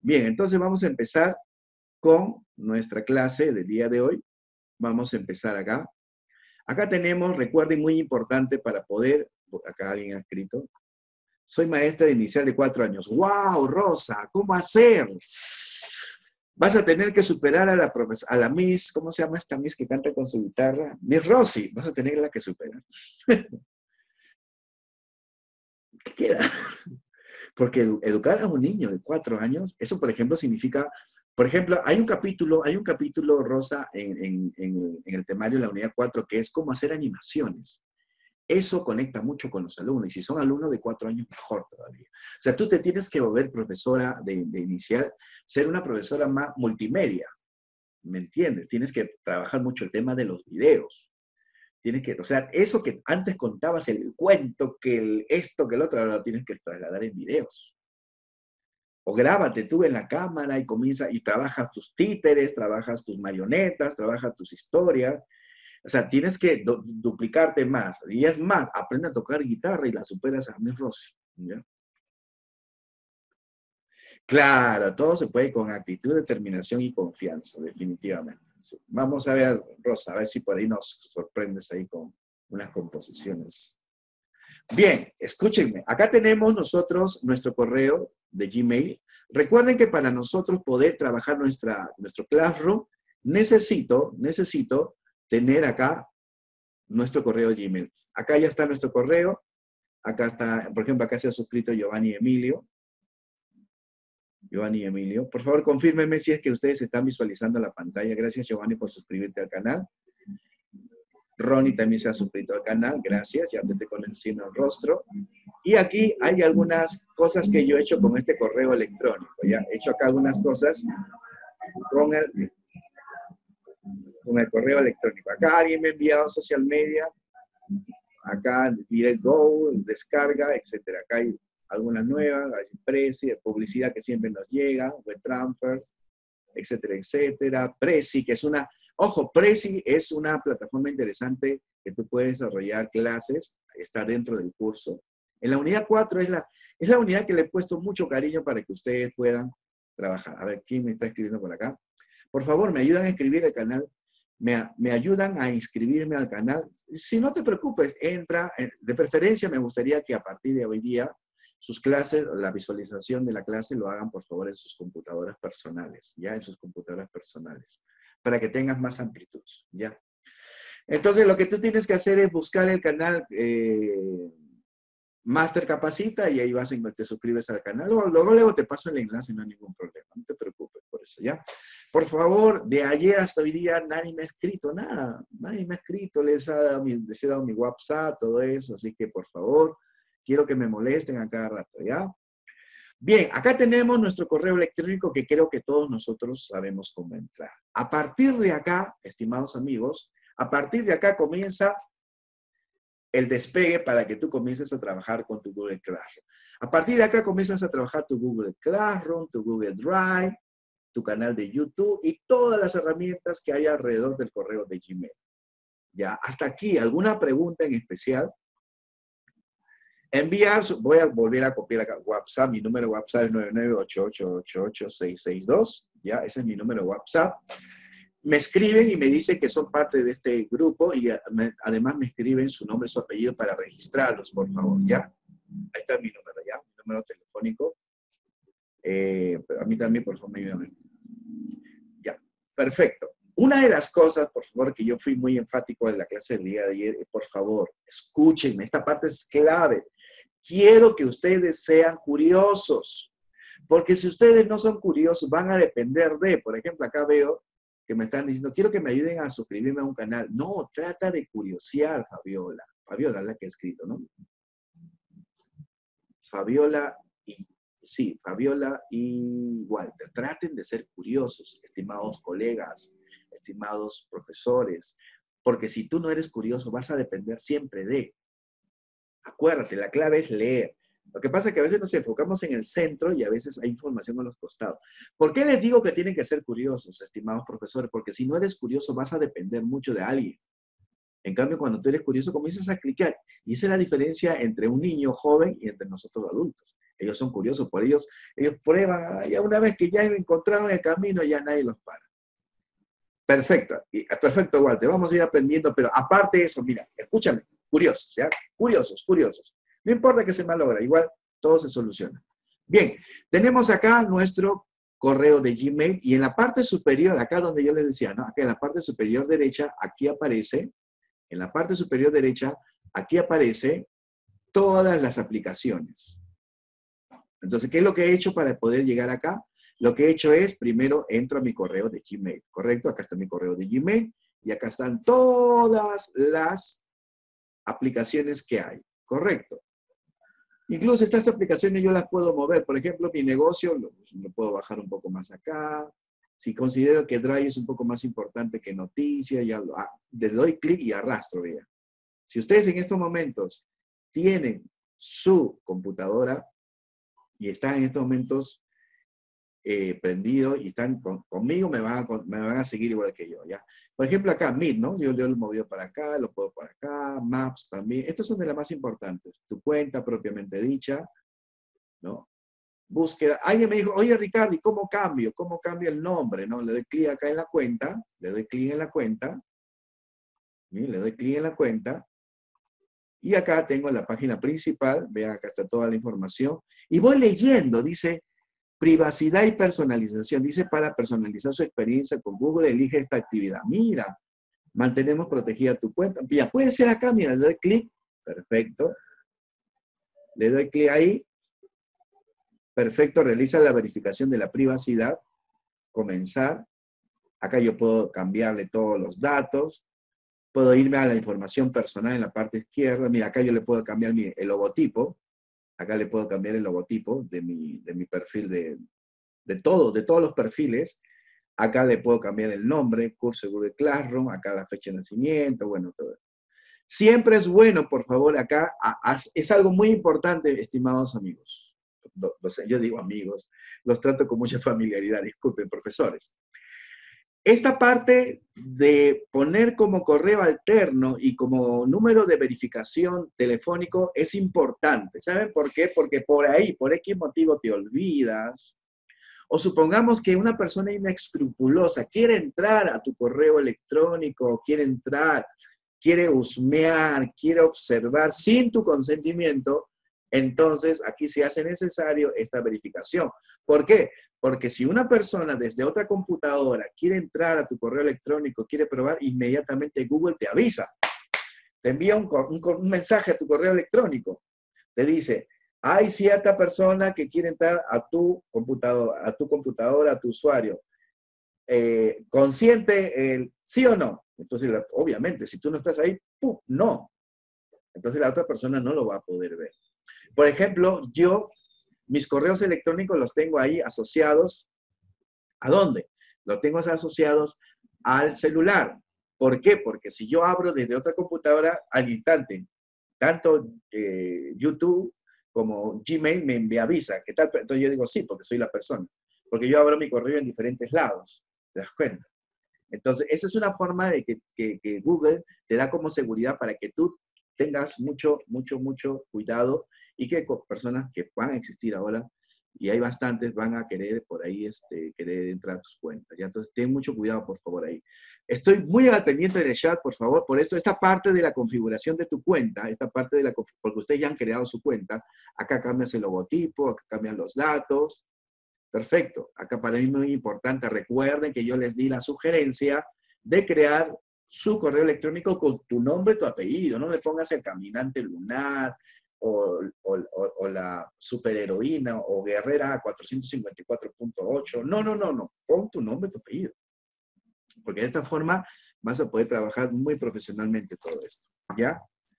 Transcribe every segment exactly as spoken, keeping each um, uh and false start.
Bien, entonces vamos a empezar con nuestra clase del día de hoy. Vamos a empezar acá. Acá tenemos, recuerden, muy importante para poder, acá alguien ha escrito, soy maestra de inicial de cuatro años. ¡Wow, Rosa! ¿Cómo hacer? Vas a tener que superar a la profesora, a la Miss, ¿cómo se llama esta Miss que canta con su guitarra? Miss Rosy, vas a tenerla que superar. ¿Qué queda? Porque edu educar a un niño de cuatro años, eso por ejemplo significa, por ejemplo, hay un capítulo, hay un capítulo, Rosa, en, en, en, en el temario de la unidad cuatro, que es cómo hacer animaciones. Eso conecta mucho con los alumnos, y si son alumnos de cuatro años, mejor todavía. O sea, tú te tienes que volver profesora de, de inicial, ser una profesora más multimedia, ¿me entiendes? Tienes que trabajar mucho el tema de los videos. Tienes que, o sea, eso que antes contabas, el cuento, que el esto, que el otro, ahora lo tienes que trasladar en videos. O grábate tú en la cámara y comienza, y trabajas tus títeres, trabajas tus marionetas, trabajas tus historias. O sea, tienes que du duplicarte más. Y es más, aprende a tocar guitarra y la superas a Miss Rosy, ¿ya? Claro, todo se puede con actitud, determinación y confianza, definitivamente. Sí. Vamos a ver, Rosa, a ver si por ahí nos sorprendes ahí con unas composiciones. Bien, escúchenme. Acá tenemos nosotros nuestro correo de Gmail. Recuerden que para nosotros poder trabajar nuestra, nuestro Classroom, necesito, necesito tener acá nuestro correo Gmail. Acá ya está nuestro correo. Acá está, por ejemplo, acá se ha suscrito Giovanni Emilio. Giovanni Emilio. Por favor, confírmenme si es que ustedes están visualizando la pantalla. Gracias, Giovanni, por suscribirte al canal. Ronnie también se ha suscrito al canal. Gracias, ya te estoy conociendo el rostro. Y aquí hay algunas cosas que yo he hecho con este correo electrónico. Ya he hecho acá algunas cosas con el, con el correo electrónico. Acá alguien me ha enviado social media. Acá Direct Go, descarga, etcétera. Acá hay algunas nuevas, hay Prezi, publicidad que siempre nos llega, web transfers, etcétera, etcétera. Prezi, que es una, ojo, Prezi es una plataforma interesante que tú puedes desarrollar clases, está dentro del curso. En la unidad cuatro es la, es la unidad que le he puesto mucho cariño para que ustedes puedan trabajar. A ver, ¿quién me está escribiendo por acá? Por favor, me ayudan a escribir el canal. Me, me ayudan a inscribirme al canal. Si no te preocupes, entra. De preferencia, me gustaría que a partir de hoy día sus clases, la visualización de la clase lo hagan, por favor, en sus computadoras personales, ¿ya? En sus computadoras personales, para que tengas más amplitud, ¿ya? Entonces, lo que tú tienes que hacer es buscar el canal eh, Master Capacita y ahí vas a, te suscribes al canal. Luego, luego, luego te paso el enlace, no hay ningún problema. No te preocupes por eso, ¿ya? Por favor, de ayer hasta hoy día nadie me ha escrito nada. Nadie me ha escrito, les, ha dado mi, les he dado mi WhatsApp, todo eso. Así que, por favor, quiero que me molesten a cada rato, ¿ya? Bien, acá tenemos nuestro correo electrónico que creo que todos nosotros sabemos cómo entrar. A partir de acá, estimados amigos, a partir de acá comienza el despegue para que tú comiences a trabajar con tu Google Classroom. A partir de acá comienzas a trabajar tu Google Classroom, tu Google Drive, tu canal de YouTube y todas las herramientas que hay alrededor del correo de Gmail. Ya, hasta aquí, ¿alguna pregunta en especial? Enviar, voy a volver a copiar acá, WhatsApp, mi número de WhatsApp es nueve nueve ocho ocho ocho ocho seis seis dos, ya, ese es mi número de WhatsApp. Me escriben y me dicen que son parte de este grupo y me, además me escriben su nombre y su apellido para registrarlos, por favor, ¿ya? Ahí está mi número, ¿ya? Mi número telefónico. Eh, pero a mí también, por favor, me ayudan. Ya, perfecto. Una de las cosas, por favor, que yo fui muy enfático en la clase del día de ayer, por favor, escúchenme, esta parte es clave. Quiero que ustedes sean curiosos, porque si ustedes no son curiosos, van a depender de, por ejemplo, acá veo que me están diciendo, quiero que me ayuden a suscribirme a un canal. No, trata de curiosear, Fabiola. Fabiola es la que ha escrito, ¿no? Fabiola y, sí, Fabiola y Walter. Traten de ser curiosos, estimados colegas, estimados profesores, porque si tú no eres curioso, vas a depender siempre de. Acuérdate, la clave es leer. Lo que pasa es que a veces nos enfocamos en el centro y a veces hay información a los costados. ¿Por qué les digo que tienen que ser curiosos, estimados profesores? Porque si no eres curioso vas a depender mucho de alguien. En cambio, cuando tú eres curioso comienzas a clicar. Y esa es la diferencia entre un niño joven y entre nosotros adultos. Ellos son curiosos, por ellos, ellos prueban, ya una vez que ya encontraron el camino, ya nadie los para. Perfecto, perfecto, Walter, vamos a ir aprendiendo, pero aparte de eso, mira, escúchame, curiosos, ¿ya? Curiosos, curiosos. No importa que se malogra, igual todo se soluciona. Bien, tenemos acá nuestro correo de Gmail y en la parte superior, acá donde yo les decía, ¿no? Acá en la parte superior derecha, aquí aparece, en la parte superior derecha, aquí aparece todas las aplicaciones. Entonces, ¿qué es lo que he hecho para poder llegar acá? Lo que he hecho es, primero entro a mi correo de Gmail, ¿correcto? Acá está mi correo de Gmail y acá están todas las aplicaciones que hay, ¿correcto? Incluso estas aplicaciones yo las puedo mover. Por ejemplo, mi negocio lo, lo puedo bajar un poco más acá. Si considero que Drive es un poco más importante que Noticias, ya lo, ah, le doy clic y arrastro, vea. Si ustedes en estos momentos tienen su computadora y están en estos momentos eh, prendidos y están con, conmigo, me van, a, me van a seguir igual que yo, ¿ya? Por ejemplo, acá, Meet, ¿no? Yo, yo lo he movido para acá, lo puedo por acá, Maps también. Estos son de las más importantes. Tu cuenta propiamente dicha, ¿no? Búsqueda. Alguien me dijo, oye, Ricardo, ¿y cómo cambio? ¿Cómo cambio el nombre? ¿No? Le doy clic acá en la cuenta, le doy clic en la cuenta, ¿sí? Le doy clic en la cuenta, y acá tengo la página principal, vean, acá está toda la información, y voy leyendo, dice, privacidad y personalización, dice, para personalizar su experiencia con Google, elige esta actividad. Mira, mantenemos protegida tu cuenta. Ya, puede ser acá, mira, le doy clic, perfecto, le doy clic ahí, perfecto, realiza la verificación de la privacidad, comenzar, acá yo puedo cambiarle todos los datos, puedo irme a la información personal en la parte izquierda, mira, acá yo le puedo cambiar mi, el logotipo, acá le puedo cambiar el logotipo de mi, de mi perfil, de, de todo, de todos los perfiles, acá le puedo cambiar el nombre, curso de Google Classroom, acá la fecha de nacimiento, bueno, todo. Siempre es bueno, por favor, acá, a, a, es algo muy importante, estimados amigos, yo digo amigos, los trato con mucha familiaridad, disculpen, profesores. Esta parte de poner como correo alterno y como número de verificación telefónico es importante. ¿Saben por qué? Porque por ahí, por X motivo te olvidas. O supongamos que una persona inescrupulosa quiere entrar a tu correo electrónico, quiere entrar, quiere husmear, quiere observar sin tu consentimiento, entonces aquí se hace necesario esta verificación. ¿Por qué? Porque si una persona desde otra computadora quiere entrar a tu correo electrónico, quiere probar, inmediatamente Google te avisa. Te envía un, un, un mensaje a tu correo electrónico. Te dice, hay cierta persona que quiere entrar a tu computadora, a tu computadora, a tu usuario. Eh, ¿Consciente el sí o no? Entonces, obviamente, si tú no estás ahí, ¡pum! No. Entonces la otra persona no lo va a poder ver. Por ejemplo, yo, mis correos electrónicos los tengo ahí asociados. ¿A dónde? Los tengo asociados al celular. ¿Por qué? Porque si yo abro desde otra computadora, al instante, tanto eh, YouTube como Gmail me, me avisa. ¿Qué tal? Entonces yo digo sí, porque soy la persona. Porque yo abro mi correo en diferentes lados. ¿Te das cuenta? Entonces, esa es una forma de que, que, que Google te da como seguridad para que tú tengas mucho, mucho, mucho cuidado y que personas que van a existir ahora, y hay bastantes, van a querer por ahí, este, querer entrar a tus cuentas. ¿Ya? Entonces, ten mucho cuidado, por favor, ahí. Estoy muy al pendiente del chat, por favor, por eso, esta parte de la configuración de tu cuenta, esta parte de la, porque ustedes ya han creado su cuenta, acá cambias el logotipo, acá cambian los datos. Perfecto. Acá para mí es muy importante. Recuerden que yo les di la sugerencia de crear su correo electrónico con tu nombre y tu apellido. No le pongas el caminante lunar o, o, o, o la superheroína o guerrera cuatrocientos cincuenta y cuatro punto ocho. No, no, no, no. Pon tu nombre y tu apellido. Porque de esta forma vas a poder trabajar muy profesionalmente todo esto. ¿Ya?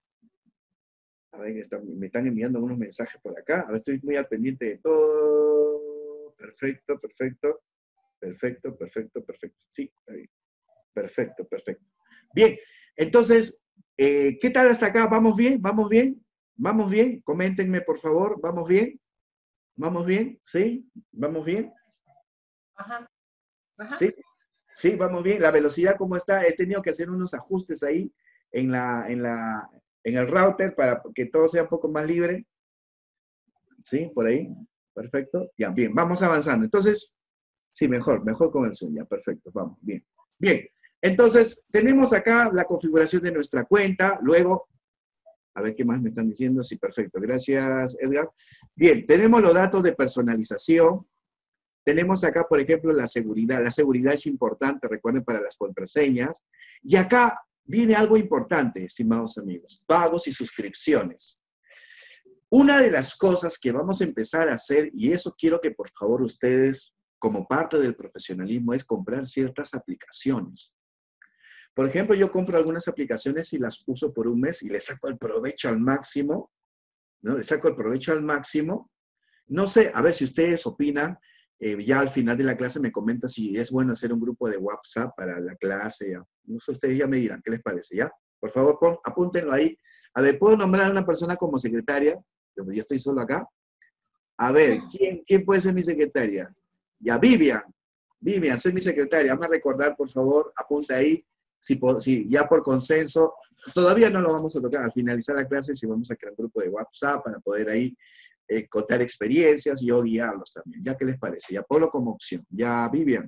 A ver, me están enviando unos mensajes por acá. A ver, estoy muy al pendiente de todo. Perfecto, perfecto, perfecto, perfecto, perfecto. Sí, está bien. Perfecto, perfecto. Bien, entonces, eh, ¿qué tal hasta acá? ¿Vamos bien? ¿Vamos bien? ¿Vamos bien? Coméntenme, por favor. ¿Vamos bien? ¿Vamos bien? ¿Sí? ¿Vamos bien? Ajá. Ajá. ¿Sí? Sí, vamos bien. La velocidad, ¿cómo está? He tenido que hacer unos ajustes ahí en, la, en, la, en el router para que todo sea un poco más libre. ¿Sí? Por ahí. Perfecto. Ya, bien, vamos avanzando. Entonces, sí, mejor, mejor con el Zoom. Ya, perfecto. Vamos, bien. Bien. Entonces, tenemos acá la configuración de nuestra cuenta. Luego, a ver qué más me están diciendo. Sí, perfecto. Gracias, Edgar. Bien, tenemos los datos de personalización. Tenemos acá, por ejemplo, la seguridad. La seguridad es importante, recuerden, para las contraseñas. Y acá viene algo importante, estimados amigos. Pagos y suscripciones. Una de las cosas que vamos a empezar a hacer, y eso quiero que por favor ustedes, como parte del profesionalismo, es comprar ciertas aplicaciones. Por ejemplo, yo compro algunas aplicaciones y las uso por un mes y le saco el provecho al máximo, ¿no? Le saco el provecho al máximo. No sé, a ver si ustedes opinan, eh, ya al final de la clase me comentan si es bueno hacer un grupo de WhatsApp para la clase. Ya. No sé, ustedes ya me dirán, ¿qué les parece? ¿Ya? Por favor, pon, apúntenlo ahí. A ver, ¿puedo nombrar a una persona como secretaria? Yo estoy solo acá. A ver, ¿quién, quién puede ser mi secretaria? Ya, Vivian. Vivian, sé mi secretaria. Vamos a recordar, por favor, apunta ahí. Si, por, si ya por consenso, todavía no lo vamos a tocar. Al finalizar la clase, si vamos a crear un grupo de WhatsApp para poder ahí eh, contar experiencias y yo guiarlos también. ¿Ya qué les parece? Ya ponlo como opción. Ya, Vivian.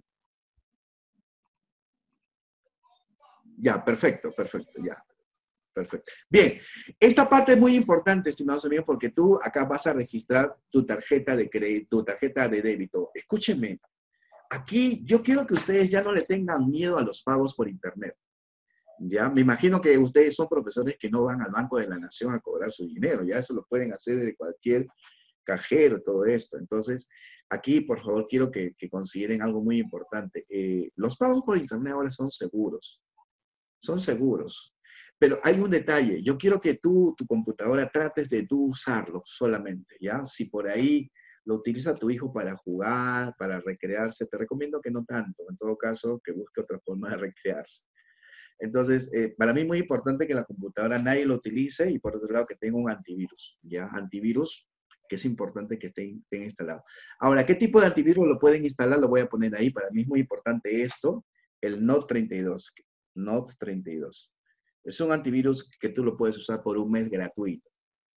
Ya, perfecto, perfecto, ya. Perfecto. Bien, esta parte es muy importante, estimados amigos, porque tú acá vas a registrar tu tarjeta de crédito, tu tarjeta de débito. Escúchenme, aquí yo quiero que ustedes ya no le tengan miedo a los pagos por internet. Ya, me imagino que ustedes son profesores que no van al Banco de la Nación a cobrar su dinero, ya eso lo pueden hacer de cualquier cajero, todo esto. Entonces, aquí, por favor, quiero que, que consideren algo muy importante. Eh, los pagos por internet ahora son seguros, son seguros. Pero hay un detalle, yo quiero que tú, tu computadora, trates de tú usarlo solamente, ¿ya? Si por ahí lo utiliza tu hijo para jugar, para recrearse, te recomiendo que no tanto, en todo caso, que busque otra forma de recrearse. Entonces, eh, para mí es muy importante que la computadora nadie lo utilice y por otro lado que tenga un antivirus, ¿ya? Antivirus, que es importante que esté, esté instalado. Ahora, ¿qué tipo de antivirus lo pueden instalar? Lo voy a poner ahí, para mí es muy importante esto, el N O T treinta y dos, N O T treinta y dos. Es un antivirus que tú lo puedes usar por un mes gratuito.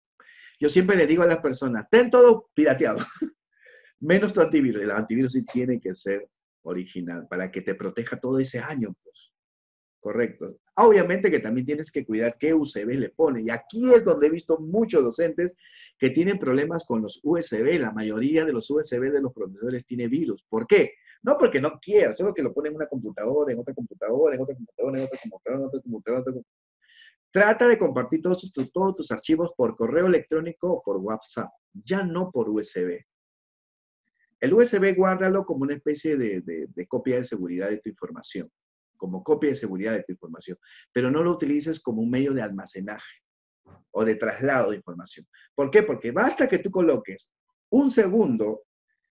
Yo siempre le digo a las personas, ten todo pirateado, menos tu antivirus. El antivirus sí tiene que ser original para que te proteja todo ese año, pues. Correcto. Obviamente que también tienes que cuidar qué U S B le pone. Y aquí es donde he visto muchos docentes que tienen problemas con los U S B. La mayoría de los U S B de los profesores tiene virus. ¿Por qué? No porque no quiera, solo que lo ponen en una computadora, en otra computadora, en otra computadora, en otra computadora, en otra computadora, en otra computadora. Trata de compartir todos tus, todos tus archivos por correo electrónico o por WhatsApp, ya no por U S B. El U S B guárdalo como una especie de, de, de copia de seguridad de tu información, como copia de seguridad de tu información, pero no lo utilices como un medio de almacenaje o de traslado de información. ¿Por qué? Porque basta que tú coloques un segundo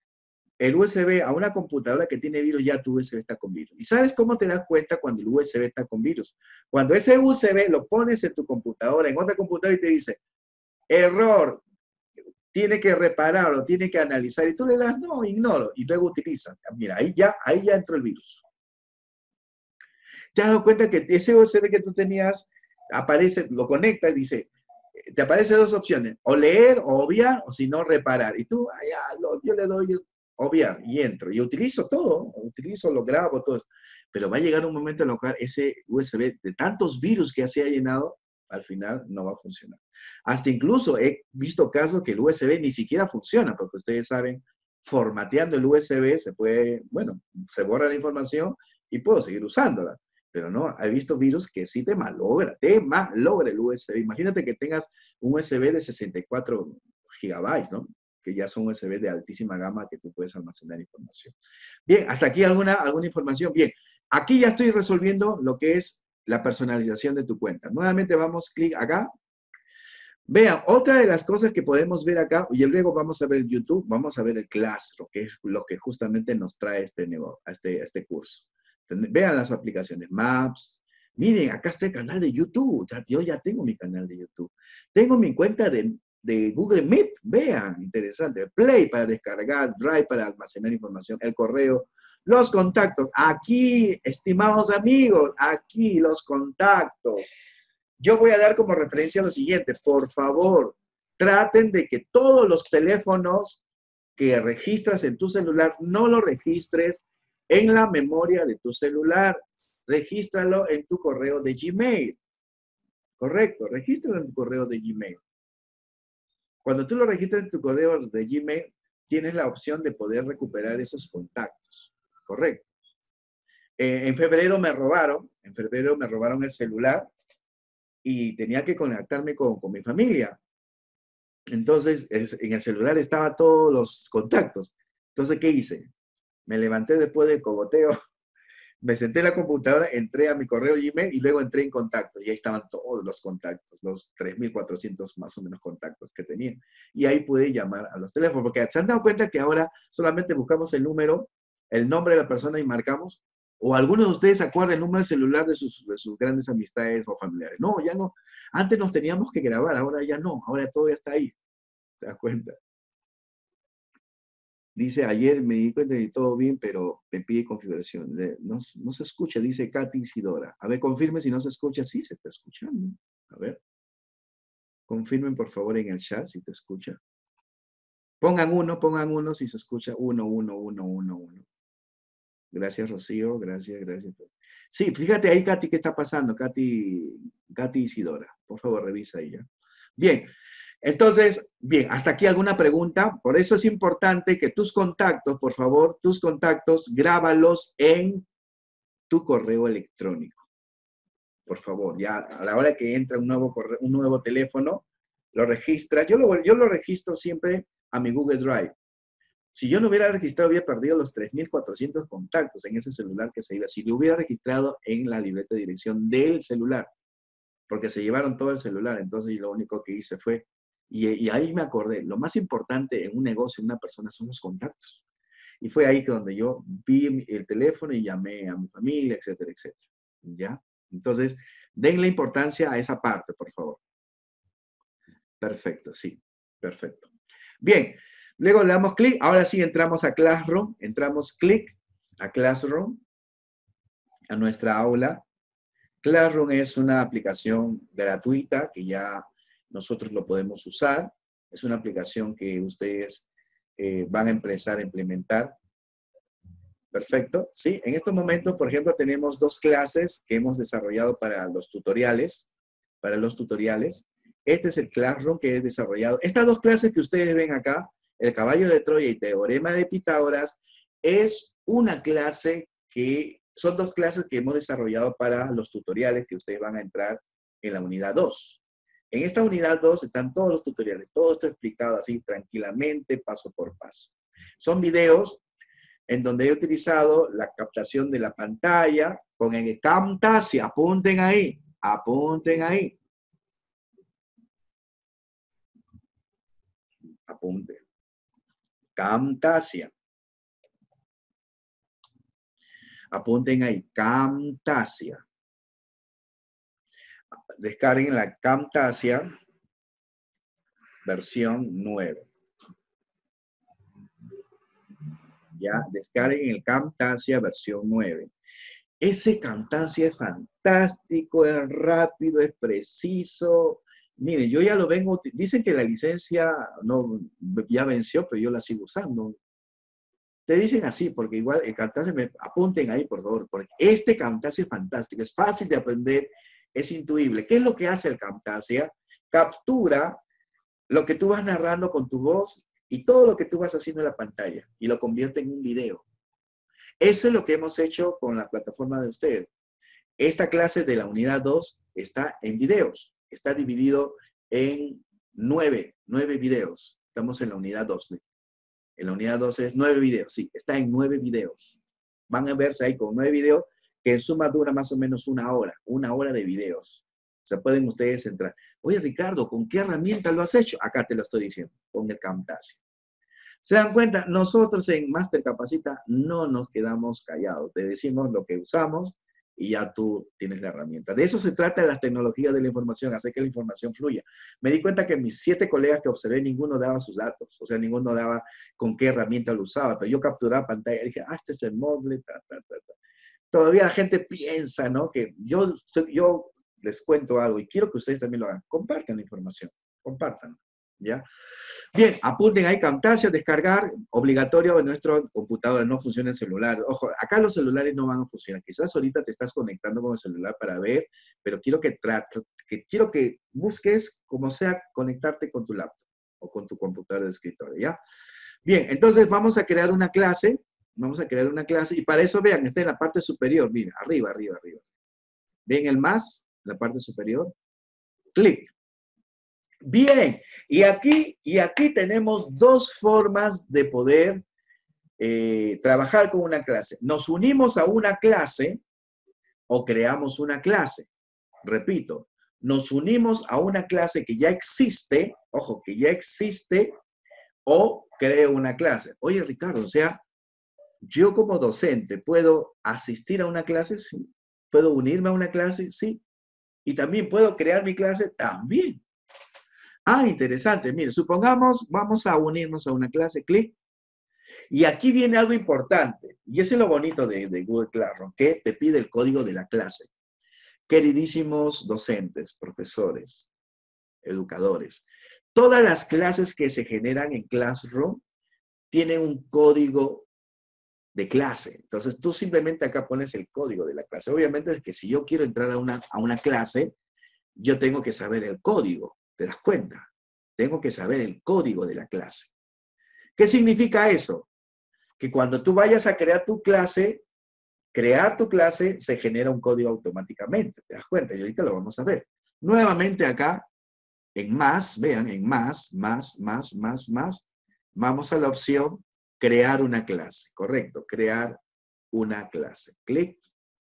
el U S B a una computadora que tiene virus, ya tu U S B está con virus. ¿Y sabes cómo te das cuenta cuando el U S B está con virus? Cuando ese U S B lo pones en tu computadora, en otra computadora y te dice, error, tiene que reparar o tiene que analizar, y tú le das, no, ignoro, y luego utilizas. Mira, ahí ya, ahí ya entró el virus. ¿Te has dado cuenta que ese U S B que tú tenías aparece, lo conectas y dice, te aparece dos opciones, o leer o obviar, o si no, reparar. Y tú, ah, ya, lo, yo le doy obviar y entro. Y utilizo todo, utilizo, lo grabo, todo eso. Pero va a llegar un momento en el cual ese U S B, de tantos virus que ya se ha llenado, al final no va a funcionar. Hasta incluso he visto casos que el U S B ni siquiera funciona, porque ustedes saben, formateando el U S B se puede, bueno, se borra la información y puedo seguir usándola. Pero no, he visto virus que sí te malogra, te malogra el U S B. Imagínate que tengas un U S B de sesenta y cuatro gigabytes, ¿no? Que ya son U S B de altísima gama que tú puedes almacenar información. Bien, hasta aquí alguna, alguna información. Bien, aquí ya estoy resolviendo lo que es la personalización de tu cuenta. Nuevamente vamos, clic acá. Vean, otra de las cosas que podemos ver acá, y luego vamos a ver YouTube, vamos a ver el Classroom, que es lo que justamente nos trae este, negocio, este, este curso. Vean las aplicaciones, Maps. Miren, acá está el canal de YouTube. Ya, yo ya tengo mi canal de YouTube. Tengo mi cuenta de, de Google Meet. Vean, interesante. Play para descargar, Drive para almacenar información, el correo, los contactos. Aquí, estimados amigos, aquí los contactos. Yo voy a dar como referencia lo siguiente. Por favor, traten de que todos los teléfonos que registras en tu celular, no lo registres en la memoria de tu celular. Regístralo en tu correo de Gmail. Correcto, regístralo en tu correo de Gmail. Cuando tú lo registras en tu correo de Gmail, tienes la opción de poder recuperar esos contactos. Correcto. Eh, en febrero me robaron, en febrero me robaron el celular y tenía que conectarme con, con mi familia. Entonces, en el celular estaban todos los contactos. Entonces, ¿qué hice? Me levanté después del cogoteo, me senté en la computadora, entré a mi correo Gmail y luego entré en contactos. Y ahí estaban todos los contactos, los tres mil cuatrocientos más o menos contactos que tenía. Y ahí pude llamar a los teléfonos, porque se han dado cuenta que ahora solamente buscamos el número, el nombre de la persona y marcamos. O algunos de ustedes se acuerdan el número de celular de sus, de sus grandes amistades o familiares. No, ya no. Antes nos teníamos que grabar, ahora ya no. Ahora todo ya está ahí. ¿Se das cuenta? Dice, ayer me di cuenta de todo bien, pero me pide configuración. No, no se escucha, dice Katy Isidora. A ver, confirme si no se escucha. Sí, se está escuchando. A ver. Confirmen, por favor, en el chat si te escucha. Pongan uno, pongan uno si se escucha. Uno, uno, uno, uno, uno. Gracias, Rocío. Gracias, gracias. Sí, fíjate ahí, Katy, qué está pasando. Katy, Katy Isidora. Por favor, revisa ahí ya. Bien. Entonces, bien, hasta aquí alguna pregunta. Por eso es importante que tus contactos, por favor, tus contactos, grábalos en tu correo electrónico. Por favor, ya a la hora que entra un nuevo, correo, un nuevo teléfono, lo registras. Yo lo, yo lo registro siempre a mi Google Drive. Si yo no hubiera registrado, hubiera perdido los tres mil cuatrocientos contactos en ese celular que se iba. Si lo hubiera registrado en la libreta de dirección del celular, porque se llevaron todo el celular. Entonces, lo único que hice fue... Y, y ahí me acordé, lo más importante en un negocio, en una persona, son los contactos. Y fue ahí que donde yo vi el teléfono y llamé a mi familia, etcétera, etcétera. ¿Ya? Entonces, denle importancia a esa parte, por favor. Perfecto, sí. Perfecto. Bien, luego le damos clic. Ahora sí entramos a Classroom. Entramos clic a Classroom, a nuestra aula. Classroom es una aplicación gratuita que ya... nosotros lo podemos usar. Es una aplicación que ustedes eh, van a empezar a implementar. Perfecto. Sí, en estos momentos, por ejemplo, tenemos dos clases que hemos desarrollado para los tutoriales. Para los tutoriales. Este es el Classroom que he desarrollado. Estas dos clases que ustedes ven acá, el caballo de Troya y teorema de Pitágoras, es una clase que, son dos clases que hemos desarrollado para los tutoriales que ustedes van a entrar en la unidad dos. En esta unidad dos están todos los tutoriales, todo esto explicado así tranquilamente, paso por paso. Son videos en donde he utilizado la captación de la pantalla con el Camtasia. Apunten ahí, apunten ahí. Apunten. Camtasia. Apunten ahí, Camtasia. Descarguen la Camtasia versión nueve. Ya, descarguen el Camtasia versión nueve. Ese Camtasia es fantástico, es rápido, es preciso. Miren, yo ya lo vengo, dicen que la licencia no, ya venció, pero yo la sigo usando. Te dicen así, porque igual el Camtasia, me, apunten ahí, por favor, porque este Camtasia es fantástico, es fácil de aprender, es intuible. ¿Qué es lo que hace el Camtasia? Captura lo que tú vas narrando con tu voz y todo lo que tú vas haciendo en la pantalla y lo convierte en un video. Eso es lo que hemos hecho con la plataforma de ustedes. Esta clase de la unidad dos está en videos. Está dividido en nueve, nueve videos. Estamos en la unidad dos. En la unidad dos es nueve videos. Sí, está en nueve videos. Van a verse ahí con nueve videos que en suma dura más o menos una hora. Una hora de videos. O sea, pueden ustedes entrar. Oye, Ricardo, ¿con qué herramienta lo has hecho? Acá te lo estoy diciendo, con el Camtasia. ¿Se dan cuenta? Nosotros en Master Capacita no nos quedamos callados. Te decimos lo que usamos y ya tú tienes la herramienta. De eso se trata de las tecnologías de la información, hacer que la información fluya. Me di cuenta que mis siete colegas que observé, ninguno daba sus datos. O sea, ninguno daba con qué herramienta lo usaba. Pero yo capturaba pantalla y dije, ah, este es el móvil, ta, ta, ta, ta. Todavía la gente piensa, ¿no? Que yo, yo les cuento algo y quiero que ustedes también lo hagan. Compartan la información. Compartan. ¿Ya? Bien, apunten ahí Camtasia, descargar, obligatorio en nuestro computador, no funciona el celular. Ojo, acá los celulares no van a funcionar. Quizás ahorita te estás conectando con el celular para ver, pero quiero que, que, quiero que busques, como sea, conectarte con tu laptop o con tu computadora de escritorio, ¿ya? Bien, entonces vamos a crear una clase, vamos a crear una clase, y para eso, vean, está en la parte superior, mira, arriba, arriba, arriba. ¿Ven el más? La parte superior. Clic. Bien, y aquí, y aquí tenemos dos formas de poder eh, trabajar con una clase. Nos unimos a una clase o creamos una clase. Repito, nos unimos a una clase que ya existe, ojo, que ya existe, o creo una clase. Oye, Ricardo, o sea, yo como docente, ¿puedo asistir a una clase? Sí. ¿Puedo unirme a una clase? Sí. Y también puedo crear mi clase, también. Ah, interesante. Mire, supongamos, vamos a unirnos a una clase, clic. Y aquí viene algo importante. Y ese es lo bonito de, de Google Classroom, que te pide el código de la clase. Queridísimos docentes, profesores, educadores, todas las clases que se generan en Classroom tienen un código de clase. Entonces, tú simplemente acá pones el código de la clase. Obviamente es que si yo quiero entrar a una, a una clase, yo tengo que saber el código. ¿Te das cuenta? Tengo que saber el código de la clase. ¿Qué significa eso? Que cuando tú vayas a crear tu clase, crear tu clase, se genera un código automáticamente. ¿Te das cuenta? Y ahorita lo vamos a ver. Nuevamente acá, en más, vean, en más, más, más, más, más, vamos a la opción crear una clase. Correcto, crear una clase. Clic.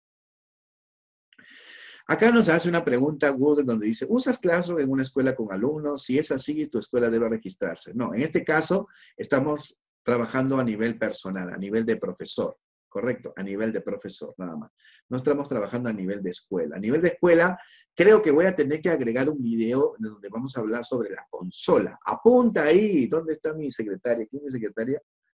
Acá nos hace una pregunta Google donde dice, ¿usas Classroom en una escuela con alumnos? Si es así, tu escuela debe registrarse. No, en este caso estamos trabajando a nivel personal, a nivel de profesor. Correcto, a nivel de profesor, nada más. No estamos trabajando a nivel de escuela. A nivel de escuela, creo que voy a tener que agregar un video donde vamos a hablar sobre la consola. Apunta ahí. ¿Dónde está mi secretaria? ¿Quién es mi secretaria?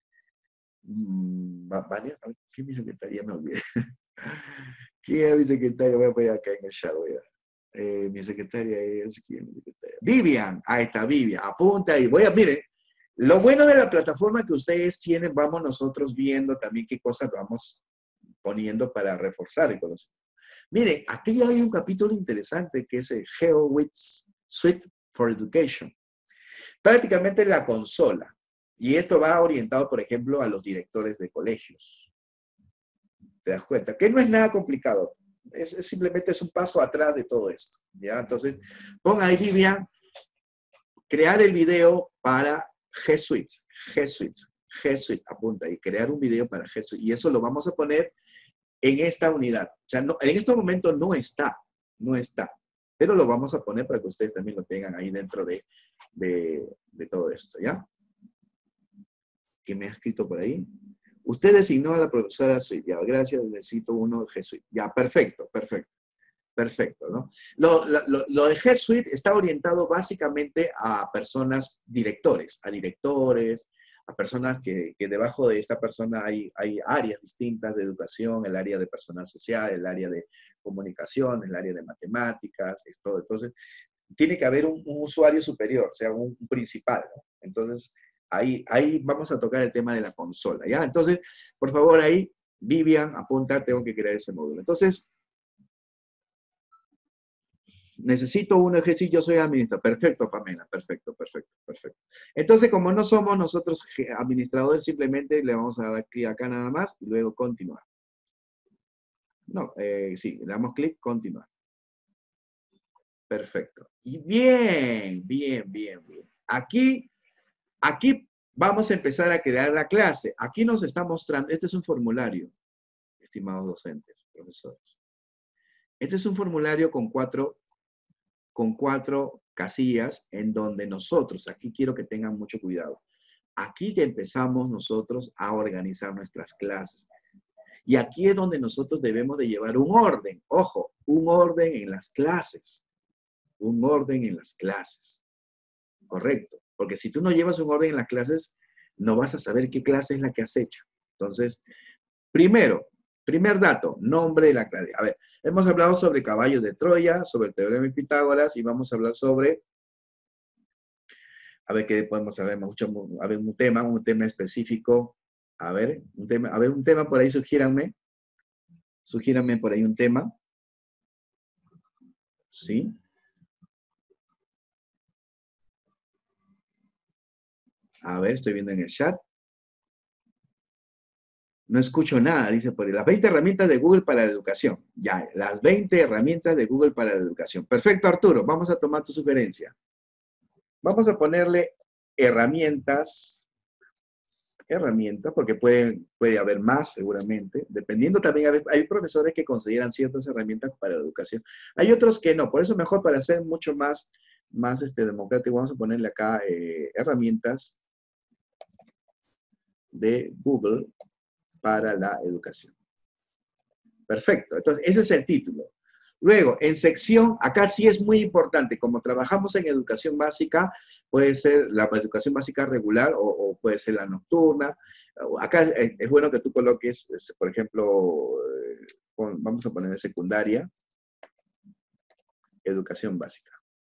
¿Vania? ¿Quién es mi secretaria? Me olvidé. ¿Quién es mi secretaria? Voy a poner acá en el chat. Voy a, eh, mi secretaria es... ¿quién es mi secretaria? Vivian. Ahí está, Vivian. Apunta ahí. Voy a, miren, lo bueno de la plataforma que ustedes tienen, vamos nosotros viendo también qué cosas vamos poniendo para reforzar el conocimiento. Miren, aquí hay un capítulo interesante que es el GeoWiz Suite for Education. Prácticamente la consola. Y esto va orientado, por ejemplo, a los directores de colegios. ¿Te das cuenta? Que no es nada complicado. Es, es simplemente es un paso atrás de todo esto. ¿Ya? Entonces, pon ahí, Vivian, crear el video para G Suite. G Suite. G Suite, apunta ahí, crear un video para G Suite. Y eso lo vamos a poner en esta unidad. O sea, no, en este momento no está. No está. Pero lo vamos a poner para que ustedes también lo tengan ahí dentro de, de, de todo esto, ¿ya? Que me ha escrito por ahí. Usted designó a la profesora Suite. Ya, gracias, necesito uno de G Suite. Ya, perfecto, perfecto. Perfecto, ¿no? Lo, lo, lo de G Suite está orientado básicamente a personas directores, a directores, a personas que, que debajo de esta persona hay, hay áreas distintas de educación, el área de personal social, el área de comunicación, el área de matemáticas, es todo. Entonces, tiene que haber un, un usuario superior, o sea, un, un principal, ¿no? Entonces, Ahí, ahí vamos a tocar el tema de la consola, ¿ya? Entonces, por favor, ahí, Vivian, apunta, tengo que crear ese módulo. Entonces, necesito un ejercicio, yo soy administrador. Perfecto, Pamela, perfecto, perfecto, perfecto. Entonces, como no somos nosotros administradores, simplemente le vamos a dar clic acá nada más y luego continuar. No, eh, sí, le damos clic, continuar. Perfecto. Y bien, bien, bien, bien. Aquí... Aquí vamos a empezar a crear la clase. Aquí nos está mostrando, este es un formulario, estimados docentes, profesores. Este es un formulario con cuatro, con cuatro casillas en donde nosotros, aquí quiero que tengan mucho cuidado, aquí que empezamos nosotros a organizar nuestras clases. Y aquí es donde nosotros debemos de llevar un orden, ojo, un orden en las clases, un orden en las clases, correcto. Porque si tú no llevas un orden en las clases, no vas a saber qué clase es la que has hecho. Entonces, primero, primer dato, nombre de la clase. A ver, hemos hablado sobre caballos de Troya, sobre el teorema de Pitágoras, y vamos a hablar sobre A ver qué podemos saber, mucho, a ver, un tema, un tema específico. A ver, un tema, a ver, un tema por ahí, sugiéranme. Sugiéranme por ahí un tema. ¿Sí? A ver, estoy viendo en el chat. No escucho nada, dice por ahí. Las veinte herramientas de Google para la educación. Ya, las veinte herramientas de Google para la educación. Perfecto, Arturo. Vamos a tomar tu sugerencia. Vamos a ponerle herramientas, herramientas, porque puede, puede haber más seguramente, dependiendo también, hay, hay profesores que consideran ciertas herramientas para la educación. Hay otros que no, por eso mejor para ser mucho más, más este, democrático, vamos a ponerle acá eh, herramientas de Google para la educación. Perfecto, entonces ese es el título. Luego, en sección, acá sí es muy importante, como trabajamos en educación básica, puede ser la educación básica regular o, o puede ser la nocturna. Acá es, es bueno que tú coloques, por ejemplo, vamos a poner secundaria, educación básica.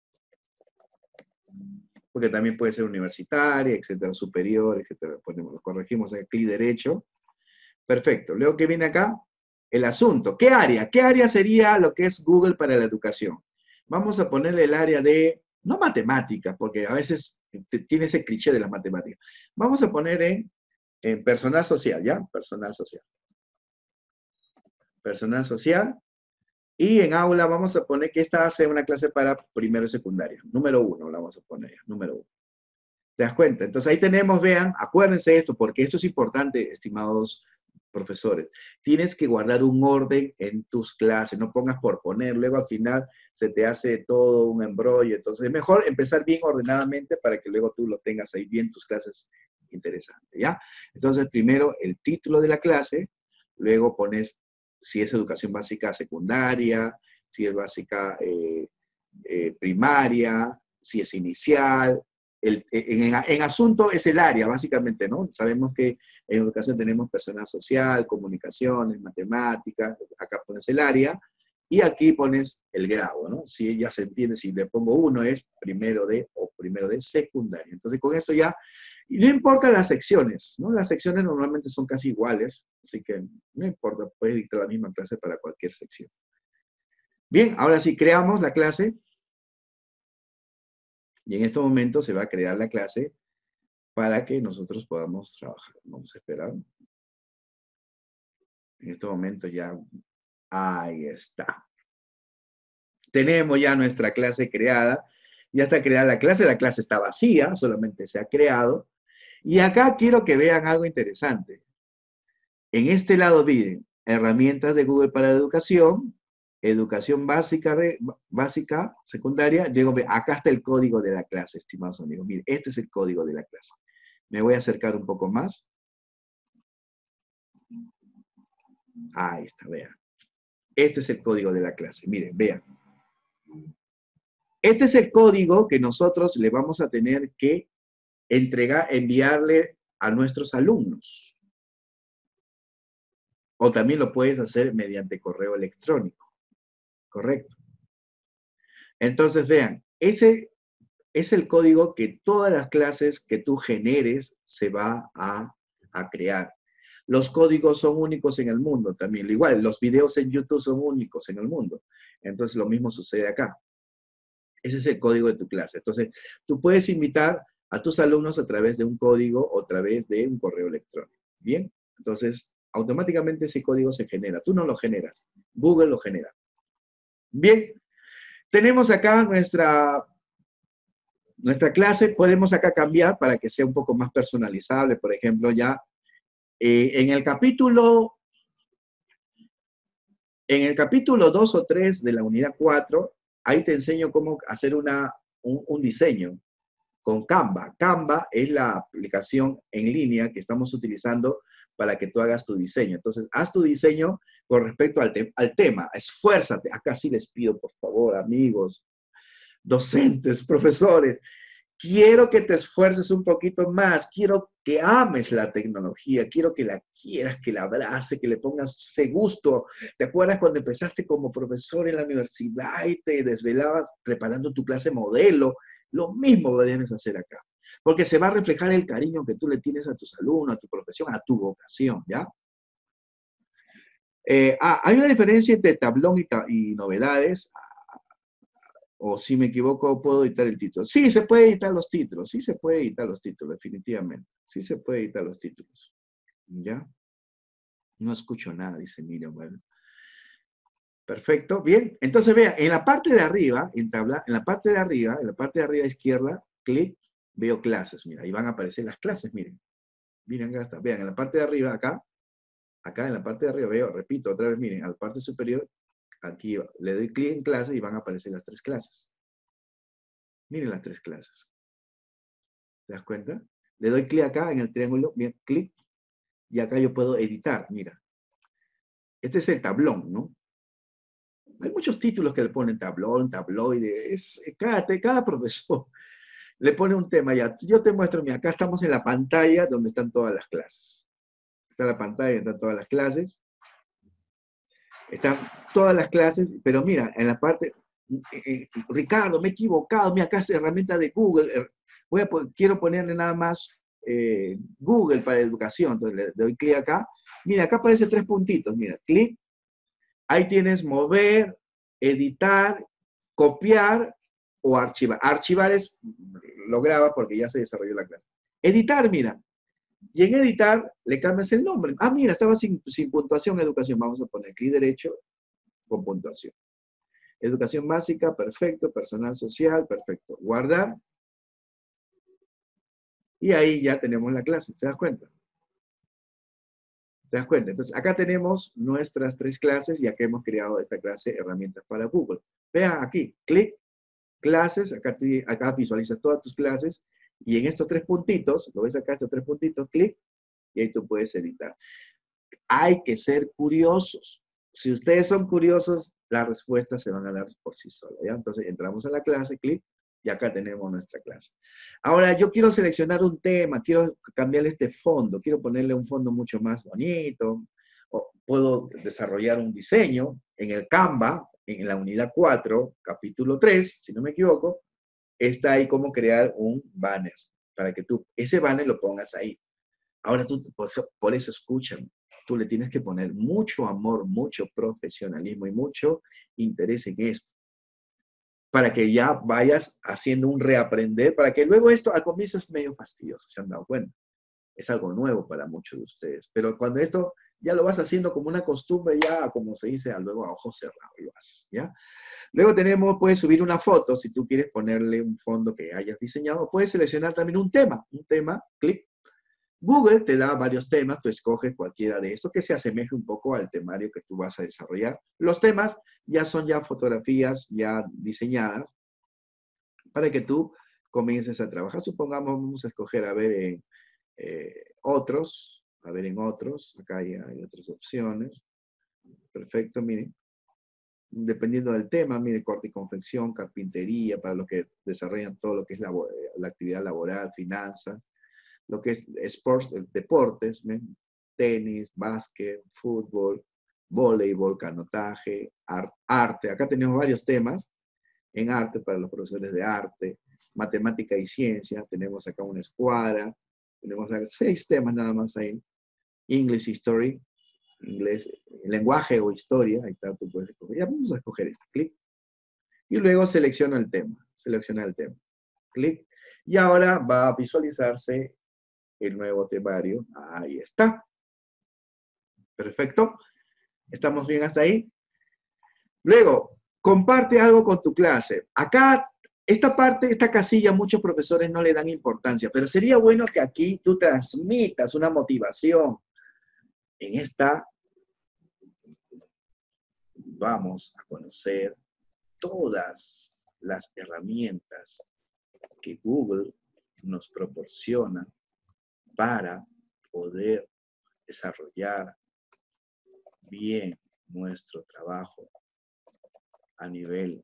Porque también puede ser universitaria, etcétera, superior, etcétera. Ponemos, lo corregimos aquí derecho. Perfecto. Luego, ¿qué viene acá? El asunto. ¿Qué área? ¿Qué área sería lo que es Google para la educación? Vamos a ponerle el área de, no matemáticas, porque a veces tiene ese cliché de las matemáticas. Vamos a poner en, en personal social, ¿ya? Personal social. Personal social. Y en aula vamos a poner que esta hace una clase para primero y secundaria. Número uno, la vamos a poner, número uno. ¿Te das cuenta? Entonces ahí tenemos, vean, acuérdense esto, porque esto es importante, estimados profesores. Tienes que guardar un orden en tus clases, no pongas por poner, luego al final se te hace todo un embrollo. Entonces es mejor empezar bien ordenadamente para que luego tú lo tengas ahí bien, tus clases interesantes, ¿ya? Entonces primero el título de la clase, luego pones si es educación básica secundaria, si es básica eh, eh, primaria, si es inicial. El, en, en asunto es el área, básicamente, ¿no? Sabemos que en educación tenemos personal social, comunicaciones, matemáticas, acá pones el área, y aquí pones el grado, ¿no? Si ya se entiende, si le pongo uno es primero de, o primero de secundaria. Entonces con esto ya, y no importa las secciones, ¿no? Las secciones normalmente son casi iguales, así que no importa, puedes dictar la misma clase para cualquier sección. Bien, ahora sí, creamos la clase. Y en este momento se va a crear la clase para que nosotros podamos trabajar. Vamos a esperar. En este momento ya, ahí está. Tenemos ya nuestra clase creada. Ya está creada la clase, la clase está vacía, solamente se ha creado. Y acá quiero que vean algo interesante. En este lado miren, herramientas de Google para la educación, educación básica, de, básica, secundaria, llego, acá está el código de la clase, estimados amigos. Miren, este es el código de la clase. Me voy a acercar un poco más. Ahí está, vean. Este es el código de la clase. Miren, vean. Este es el código que nosotros le vamos a tener que entregar, enviarle a nuestros alumnos. O también lo puedes hacer mediante correo electrónico. Correcto. Entonces, vean, ese es el código que todas las clases que tú generes se va a, a crear. Los códigos son únicos en el mundo también. Igual, los videos en YouTube son únicos en el mundo. Entonces, lo mismo sucede acá. Ese es el código de tu clase. Entonces, tú puedes invitar a tus alumnos a través de un código o a través de un correo electrónico. ¿Bien? Entonces, automáticamente ese código se genera. Tú no lo generas. Google lo genera. Bien. Tenemos acá nuestra, nuestra clase. Podemos acá cambiar para que sea un poco más personalizable. Por ejemplo, ya eh, en el capítulo en el capítulo dos o tres de la unidad cuatro, ahí te enseño cómo hacer una, un, un diseño con Canva. Canva es la aplicación en línea que estamos utilizando para que tú hagas tu diseño. Entonces, haz tu diseño con respecto al, te al tema. Esfuérzate. Acá sí les pido, por favor, amigos, docentes, profesores, quiero que te esfuerces un poquito más. Quiero que ames la tecnología. Quiero que la quieras, que la abraces, que le pongas ese gusto. ¿Te acuerdas cuando empezaste como profesor en la universidad y te desvelabas preparando tu clase modelo? Lo mismo debes hacer acá. porque se va a reflejar el cariño que tú le tienes a tus alumnos, a tu profesión, a tu vocación, ¿ya? Eh, ah, hay una diferencia entre tablón y, ta y novedades, o si me equivoco, puedo editar el título. Sí, se puede editar los títulos, sí se puede editar los títulos, definitivamente. Sí se puede editar los títulos, ¿ya? No escucho nada, dice Miriam, bueno. Perfecto, bien. Entonces, vea, en la parte de arriba, en tabla, en la parte de arriba, en la parte de arriba izquierda, clic, veo clases, mira, ahí van a aparecer las clases, miren. Miren, acá está. Vean, en la parte de arriba, acá, acá en la parte de arriba, veo, repito, otra vez, miren, a la parte superior, aquí le doy clic en clases y van a aparecer las tres clases. Miren las tres clases. ¿Te das cuenta? Le doy clic acá en el triángulo, bien, clic, y acá yo puedo editar, mira. Este es el tablón, ¿no? Hay muchos títulos que le ponen tablón, tabloide, es, cada, cada profesor le pone un tema ya. Yo te muestro, mira, acá estamos en la pantalla donde están todas las clases. Está la pantalla, están todas las clases. Están todas las clases, pero mira, en la parte, eh, eh, Ricardo, me he equivocado, mira, acá es herramienta de Google. Voy a, quiero ponerle nada más eh, Google para educación. Entonces le doy clic acá. Mira, acá aparece tres puntitos. Mira, clic. Ahí tienes mover, editar, copiar o archivar. Archivar es, lo graba porque ya se desarrolló la clase. Editar, mira. Y en editar le cambias el nombre. Ah, mira, estaba sin, sin puntuación educación. Vamos a poner clic derecho con puntuación. Educación básica, perfecto. Personal social, perfecto. Guardar. Y ahí ya tenemos la clase. ¿Te das cuenta? ¿Te das cuenta? Entonces, acá tenemos nuestras tres clases, ya que hemos creado esta clase herramientas para Google. Vea aquí, clic, clases, acá, acá visualizas todas tus clases, y en estos tres puntitos, lo ves acá, estos tres puntitos, clic, y ahí tú puedes editar. Hay que ser curiosos. Si ustedes son curiosos, las respuestas se van a dar por sí solas, ¿ya? Entonces, entramos en la clase, clic, y acá tenemos nuestra clase. Ahora, yo quiero seleccionar un tema, quiero cambiarle este fondo, quiero ponerle un fondo mucho más bonito, o puedo desarrollar un diseño en el Canva, en la unidad cuatro, capítulo tres, si no me equivoco, está ahí cómo crear un banner, para que tú ese banner lo pongas ahí. Ahora tú, por eso escúchame, tú le tienes que poner mucho amor, mucho profesionalismo y mucho interés en esto, para que ya vayas haciendo un reaprender, para que luego esto al comienzo es medio fastidioso, ¿se han dado cuenta? Es algo nuevo para muchos de ustedes, pero cuando esto ya lo vas haciendo como una costumbre, ya como se dice, luego a ojos cerrados lo haces, ¿ya? Luego tenemos, puedes subir una foto, si tú quieres ponerle un fondo que hayas diseñado, puedes seleccionar también un tema, un tema, clic. Google te da varios temas, tú escoges cualquiera de estos que se asemeje un poco al temario que tú vas a desarrollar. Los temas ya son ya fotografías ya diseñadas para que tú comiences a trabajar. Supongamos, vamos a escoger, a ver, en eh, otros, a ver en otros, acá hay, hay otras opciones. Perfecto, miren. Dependiendo del tema, mire, corte y confección, carpintería, para los que desarrollan todo lo que es la, la actividad laboral, finanzas, lo que es sports, deportes, ¿ven? Tenis, básquet, fútbol, voleibol, canotaje, art, arte. Acá tenemos varios temas en arte para los profesores de arte, matemática y ciencia. Tenemos acá una escuadra. Tenemos acá seis temas nada más ahí. English History, inglés, lenguaje o historia. Ahí está, tú puedes escoger. Ya vamos a escoger este, clic. Y luego selecciono el tema. Selecciona el tema. Clic. Y ahora va a visualizarse el nuevo temario. Ahí está. Perfecto. ¿Estamos bien hasta ahí? Luego, comparte algo con tu clase. Acá, esta parte, esta casilla, muchos profesores no le dan importancia, pero sería bueno que aquí tú transmitas una motivación. En esta, vamos a conocer todas las herramientas que Google nos proporciona para poder desarrollar bien nuestro trabajo a nivel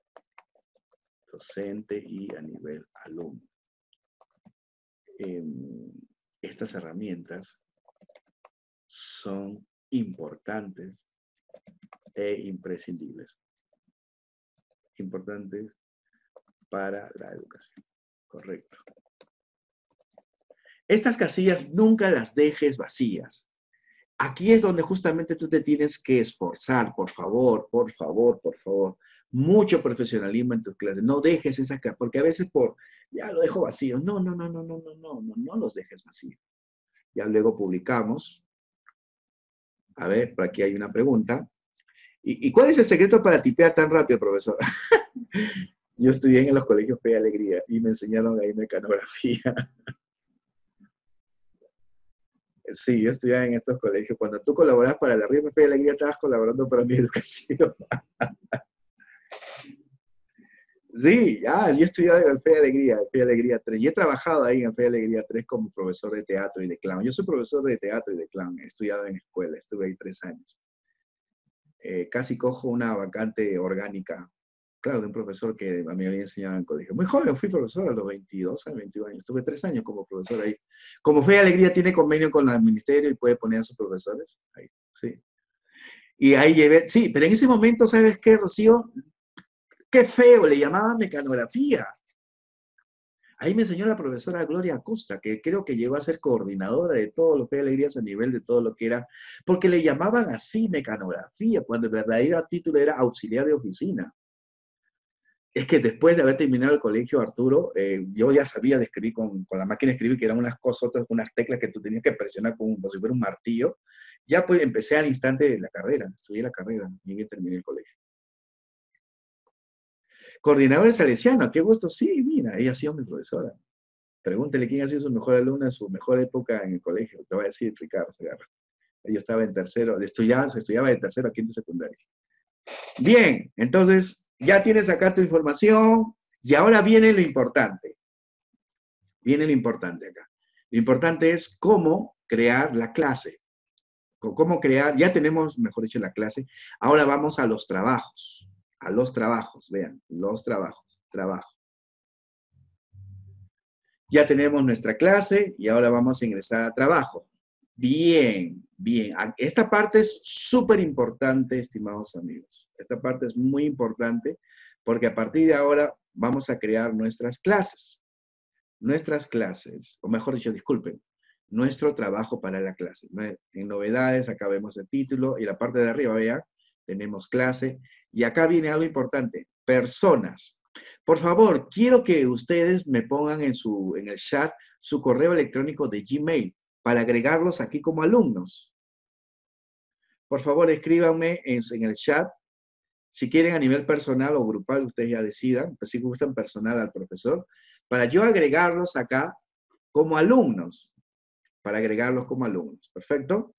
docente y a nivel alumno. Eh, estas herramientas son importantes e imprescindibles. Importantes para la educación. Correcto. Estas casillas nunca las dejes vacías. Aquí es donde justamente tú te tienes que esforzar, por favor, por favor, por favor. Mucho profesionalismo en tus clases. No dejes esa, porque a veces por, ya lo dejo vacío. No, no, no, no, no, no, no, no, no los dejes vacíos. Ya luego publicamos. A ver, por aquí hay una pregunta. ¿Y, y cuál es el secreto para tipear tan rápido, profesor? Yo estudié en los colegios Fe y Alegría y me enseñaron ahí mecanografía. Sí, yo estudiaba en estos colegios. Cuando tú colaboras para la Río Fe y Alegría, estabas colaborando para mi educación. Sí, ah, yo he estudiado en el Fe y Alegría, Fe y Alegría tres. Y he trabajado ahí en Fe y Alegría tres como profesor de teatro y de clown. Yo soy profesor de teatro y de clown. He estudiado en escuela, estuve ahí tres años. Eh, casi cojo una vacante orgánica, claro, de un profesor que a mí me había enseñado en el colegio. Muy joven, fui profesor a los veintidós, a veintiuno años. Estuve tres años como profesor ahí. Como Fe y Alegría tiene convenio con el ministerio y puede poner a sus profesores ahí, sí. Y ahí llevé, sí, pero en ese momento, ¿sabes qué, Rocío? Qué feo, le llamaban mecanografía. Ahí me enseñó la profesora Gloria Acosta, que creo que llegó a ser coordinadora de todos los Fe y Alegrías a nivel de todo lo que era, porque le llamaban así mecanografía, cuando el verdadero título era auxiliar de oficina. Es que después de haber terminado el colegio, Arturo, eh, yo ya sabía de escribir con, con la máquina de escribir, que eran unas cosotas, unas teclas que tú tenías que presionar como, como si fuera un martillo. Ya pues empecé al instante de la carrera, estudié la carrera, y bien terminé el colegio. Coordinadora salesiana, qué gusto, sí, mira, ella ha sido mi profesora. Pregúntele quién ha sido su mejor alumna en su mejor época en el colegio. Te voy a decir, Ricardo Segarra. Yo estaba en tercero, estudiaba, estudiaba de tercero a quinto secundario. Bien, entonces ya tienes acá tu información y ahora viene lo importante. Viene lo importante acá. Lo importante es cómo crear la clase. Cómo crear, ya tenemos, mejor dicho, la clase. Ahora vamos a los trabajos. A los trabajos, vean, los trabajos, trabajo. Ya tenemos nuestra clase y ahora vamos a ingresar a trabajo. Bien, bien. Esta parte es súper importante, estimados amigos. Esta parte es muy importante porque a partir de ahora vamos a crear nuestras clases. Nuestras clases, o mejor dicho, disculpen, nuestro trabajo para la clase. En novedades, acá vemos el título y la parte de arriba, vean, tenemos clase. Y acá viene algo importante, personas. Por favor, quiero que ustedes me pongan en, su, en el chat su correo electrónico de Gmail para agregarlos aquí como alumnos. Por favor, escríbanme en, en el chat. Si quieren a nivel personal o grupal, ustedes ya decidan. Pues si gustan personal al profesor, para yo agregarlos acá como alumnos. Para agregarlos como alumnos. ¿Perfecto?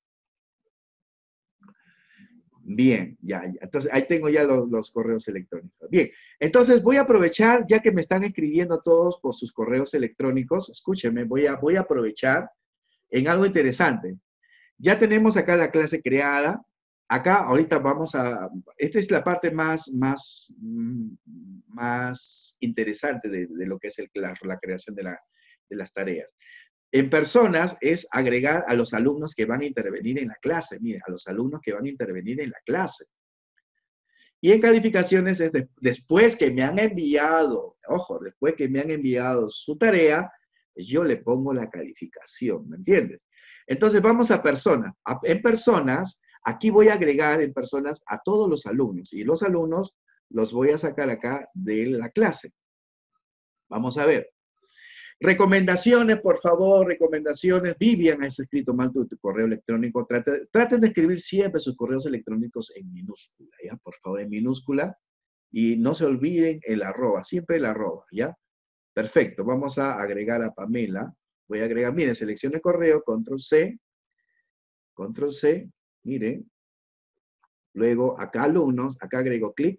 Bien, ya, ya. Entonces, ahí tengo ya los, los correos electrónicos. Bien, entonces voy a aprovechar, ya que me están escribiendo todos por sus correos electrónicos, escúchenme, voy a, voy a aprovechar en algo interesante. Ya tenemos acá la clase creada. Acá ahorita vamos a, esta es la parte más, más, más interesante de, de lo que es el, la, la creación de, la, de las tareas. En personas es agregar a los alumnos que van a intervenir en la clase. Mire, a los alumnos que van a intervenir en la clase. Y en calificaciones es de, después que me han enviado, ojo, después que me han enviado su tarea, yo le pongo la calificación, ¿me entiendes? Entonces vamos a personas. En personas, aquí voy a agregar en personas a todos los alumnos. Y los alumnos los voy a sacar acá de la clase. Vamos a ver. Recomendaciones, por favor, recomendaciones. Vivian, has escrito mal tu, tu correo electrónico. Traten, traten de escribir siempre sus correos electrónicos en minúscula, ¿ya? Por favor, en minúscula. Y no se olviden el arroba, siempre el arroba, ¿ya? Perfecto, vamos a agregar a Pamela. Voy a agregar, miren, seleccione correo, control C, control C, miren. Luego, acá alumnos, acá agrego clic.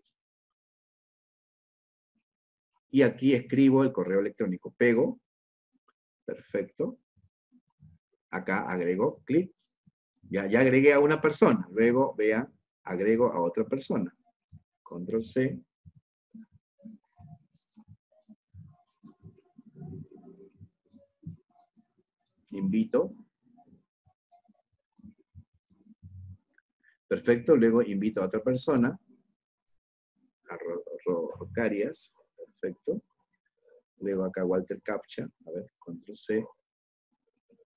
Y aquí escribo el correo electrónico. Pego. Perfecto. Acá agrego clic. Ya, ya agregué a una persona. Luego, vean, agrego a otra persona. Control C. Invito. Perfecto. Luego invito a otra persona. A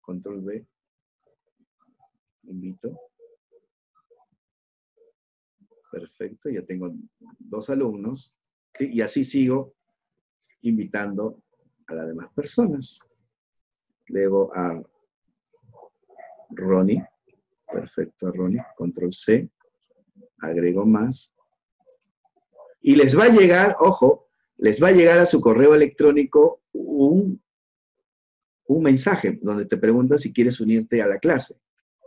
control B. Invito. Perfecto, ya tengo dos alumnos. ¿Sí? Y así sigo invitando a las demás personas. Luego a Ronnie. Perfecto, a Ronnie. Control C. Agrego más. Y les va a llegar, ojo, les va a llegar a su correo electrónico un, un mensaje donde te pregunta si quieres unirte a la clase.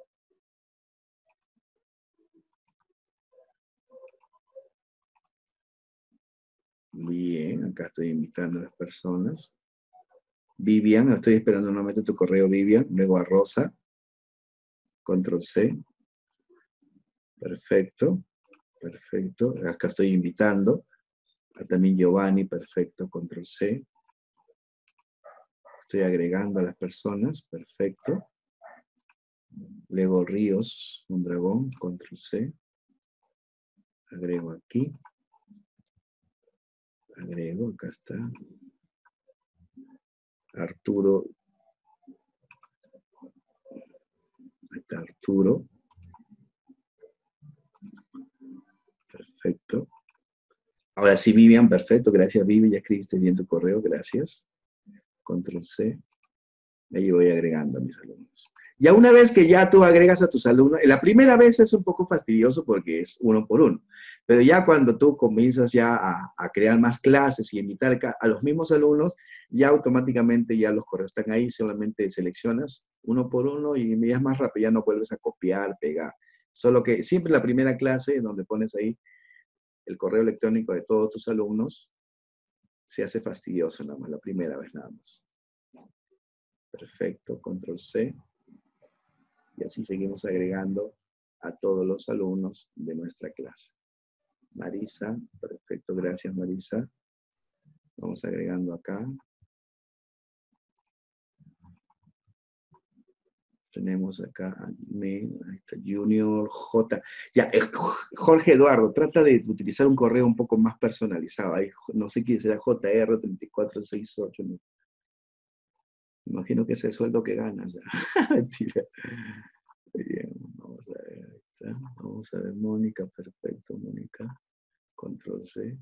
Bien, acá estoy invitando a las personas. Vivian, estoy esperando nuevamente tu correo, Vivian. Luego a Rosa. Control C. Perfecto. Perfecto. Acá estoy invitando. A también Giovanni. Perfecto. Control C. Estoy agregando a las personas. Perfecto. Luego Ríos, un dragón. Control C. Agrego aquí. Agrego, acá está. Arturo. Ahí está Arturo. Perfecto. Ahora sí, Vivian, perfecto. Gracias, Vivi. Ya escribiste bien tu correo. Gracias. Control C. Ahí voy agregando a mis alumnos. Ya una vez que ya tú agregas a tus alumnos, la primera vez es un poco fastidioso porque es uno por uno. Pero ya cuando tú comienzas ya a, a crear más clases y invitar a los mismos alumnos, ya automáticamente ya los correos están ahí, solamente seleccionas uno por uno y ya es más rápido, ya no vuelves a copiar, pegar. Solo que siempre la primera clase donde pones ahí el correo electrónico de todos tus alumnos, se hace fastidioso nada más, la primera vez nada más. Perfecto, control C. Y así seguimos agregando a todos los alumnos de nuestra clase. Marisa, perfecto, gracias Marisa. Vamos agregando acá. Tenemos acá a Jimmy, ahí está Junior, J. Ya, eh, Jorge Eduardo, trata de utilizar un correo un poco más personalizado. Ahí, no sé quién será J R tres cuatro seis ocho. ¿No? Imagino que es el sueldo que ganas. Mentira. Bien, vamos a ver, ahí está. Vamos a ver, Mónica, perfecto, Mónica. Control C.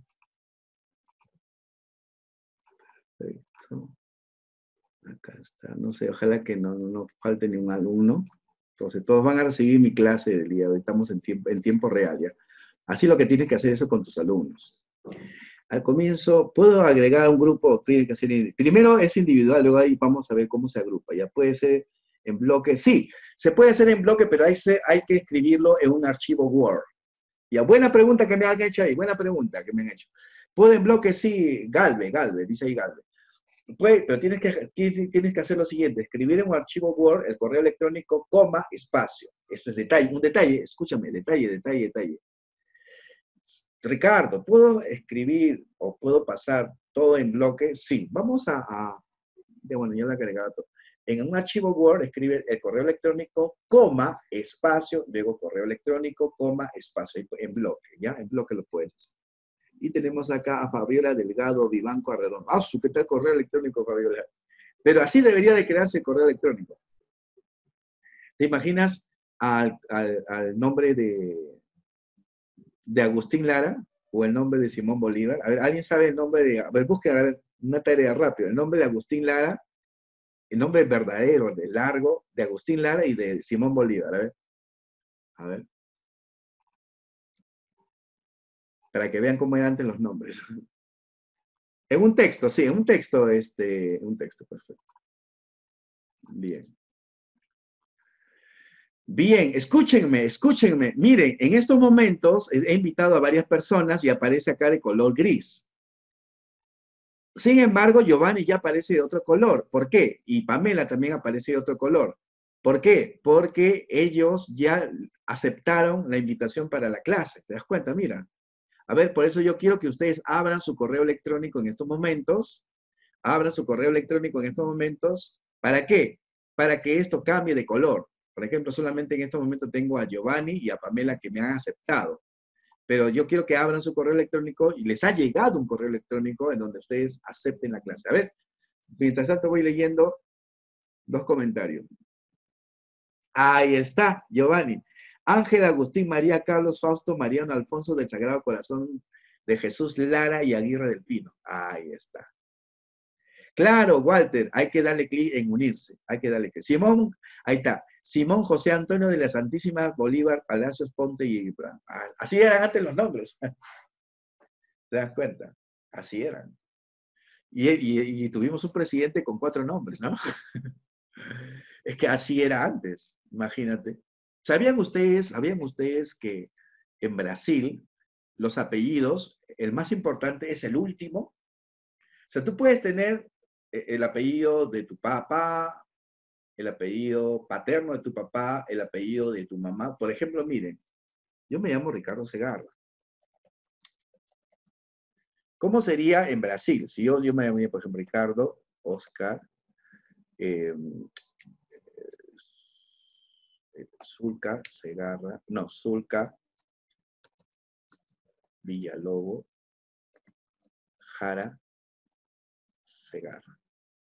Perfecto. Acá está. No sé, ojalá que no, no falte ni un alumno. Entonces, todos van a recibir mi clase del día de hoy. Estamos en tiempo, en tiempo real ya. Así lo que tienes que hacer eso con tus alumnos. Al comienzo, ¿puedo agregar un grupo? Tiene que ser, primero es individual, luego ahí vamos a ver cómo se agrupa. Ya puede ser en bloque. Sí, se puede hacer en bloque, pero hay, se, hay que escribirlo en un archivo Word. Ya, buena pregunta que me han hecho ahí, buena pregunta que me han hecho. ¿Puedo en bloque? Sí, Galve, Galve, dice ahí Galve. Puede, pero tienes que, tienes que hacer lo siguiente, escribir en un archivo Word el correo electrónico, coma, espacio. Esto es detalle, un detalle, escúchame, detalle, detalle, detalle. Ricardo, ¿puedo escribir o puedo pasar todo en bloque? Sí, vamos a, a ya, bueno, ya lo he agregado todo. En un archivo Word escribe el correo electrónico, coma, espacio, luego correo electrónico, coma, espacio, en bloque, ¿ya? En bloque lo puedes hacer. Y tenemos acá a Fabiola Delgado Vivanco Arredondo. ¡Ah, su qué tal correo electrónico, Fabiola! Pero así debería de crearse el correo electrónico. ¿Te imaginas al, al, al nombre de, de Agustín Lara o el nombre de Simón Bolívar? A ver, ¿alguien sabe el nombre de... A ver, busquen, a ver, una tarea rápida. El nombre de Agustín Lara, el nombre verdadero, de largo, de Agustín Lara y de Simón Bolívar. A ver. A ver. Para que vean cómo eran antes los nombres. En un texto, sí, en un texto, este, un texto, perfecto. Bien. Bien, escúchenme, escúchenme. Miren, en estos momentos he invitado a varias personas y aparece acá de color gris. Sin embargo, Giovanni ya aparece de otro color. ¿Por qué? Y Pamela también aparece de otro color. ¿Por qué? Porque ellos ya aceptaron la invitación para la clase. ¿Te das cuenta? Mira. A ver, por eso yo quiero que ustedes abran su correo electrónico en estos momentos. Abran su correo electrónico en estos momentos. ¿Para qué? Para que esto cambie de color. Por ejemplo, solamente en este momento tengo a Giovanni y a Pamela que me han aceptado. Pero yo quiero que abran su correo electrónico y les ha llegado un correo electrónico en donde ustedes acepten la clase. A ver, mientras tanto voy leyendo dos comentarios. Ahí está, Giovanni. Ángel, Agustín, María, Carlos, Fausto, Mariano, Alfonso del Sagrado Corazón de Jesús, Lara y Aguirre del Pino. Ahí está. Claro, Walter, hay que darle clic en unirse. Hay que darle clic. Simón, ahí está. Simón José Antonio de la Santísima Bolívar, Palacios, Ponte y... Así eran antes los nombres. ¿Te das cuenta? Así eran. Y, y, y tuvimos un presidente con cuatro nombres, ¿no? Es que así era antes, imagínate. ¿Sabían ustedes, sabían ustedes que en Brasil los apellidos, el más importante es el último? O sea, tú puedes tener el apellido de tu papá, el apellido paterno de tu papá, el apellido de tu mamá. Por ejemplo, miren, yo me llamo Ricardo Segarra. ¿Cómo sería en Brasil? Si yo, yo me llamaría, por ejemplo, Ricardo, Oscar, eh, Zulca, Segarra, no, Zulca, Villalobo, Jara, Segarra.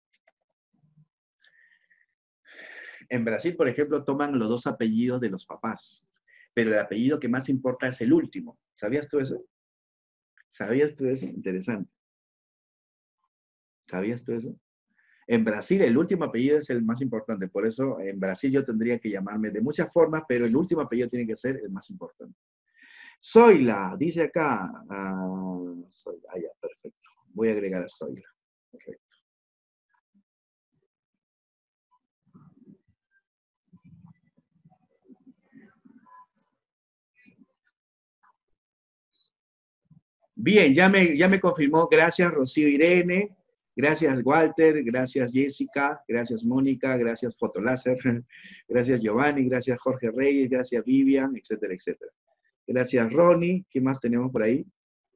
En Brasil, por ejemplo, toman los dos apellidos de los papás, pero el apellido que más importa es el último. ¿Sabías tú eso? ¿Sabías tú eso? Interesante. ¿Sabías tú eso? En Brasil el último apellido es el más importante, por eso en Brasil yo tendría que llamarme de muchas formas, pero el último apellido tiene que ser el más importante. Zoila, dice acá. Uh, Zoila. Ah, ya, perfecto. Voy a agregar a Zoila. Perfecto. Bien, ya me, ya me confirmó. Gracias, Rocío Irene. Gracias, Walter. Gracias, Jessica. Gracias, Mónica. Gracias, Fotoláser. Gracias, Giovanni. Gracias, Jorge Reyes. Gracias, Vivian, etcétera, etcétera. Gracias, Ronnie. ¿Qué más tenemos por ahí?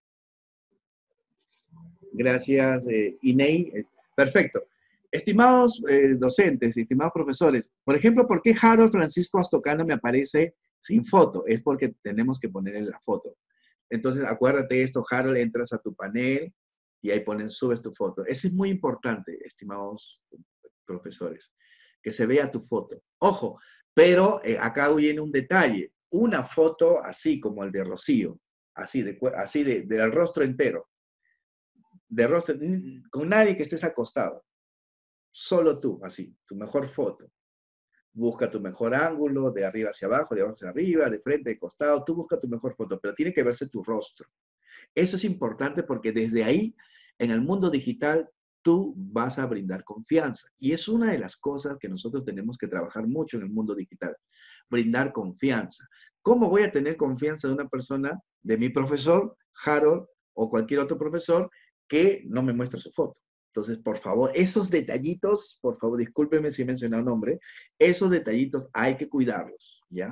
Gracias, eh, Inei. Perfecto. Estimados eh, docentes, estimados profesores, por ejemplo, ¿por qué Harold Francisco Astocano me aparece sin foto? Es porque tenemos que ponerle la foto. Entonces, acuérdate esto, Harold, entras a tu panel y ahí ponen, subes tu foto. Eso es muy importante, estimados profesores, que se vea tu foto. Ojo, pero eh, acá viene un detalle. Una foto así como el de Rocío, así, de, así de, del rostro entero, de rostro, con nadie que estés acostado. Solo tú, así, tu mejor foto. Busca tu mejor ángulo, de arriba hacia abajo, de abajo hacia arriba, de frente, de costado. Tú busca tu mejor foto, pero tiene que verse tu rostro. Eso es importante porque desde ahí, en el mundo digital, tú vas a brindar confianza. Y es una de las cosas que nosotros tenemos que trabajar mucho en el mundo digital. Brindar confianza. ¿Cómo voy a tener confianza de una persona, de mi profesor, Harold, o cualquier otro profesor, que no me muestra su foto? Entonces, por favor, esos detallitos, por favor, discúlpeme si he mencionado nombre, esos detallitos hay que cuidarlos, ¿ya?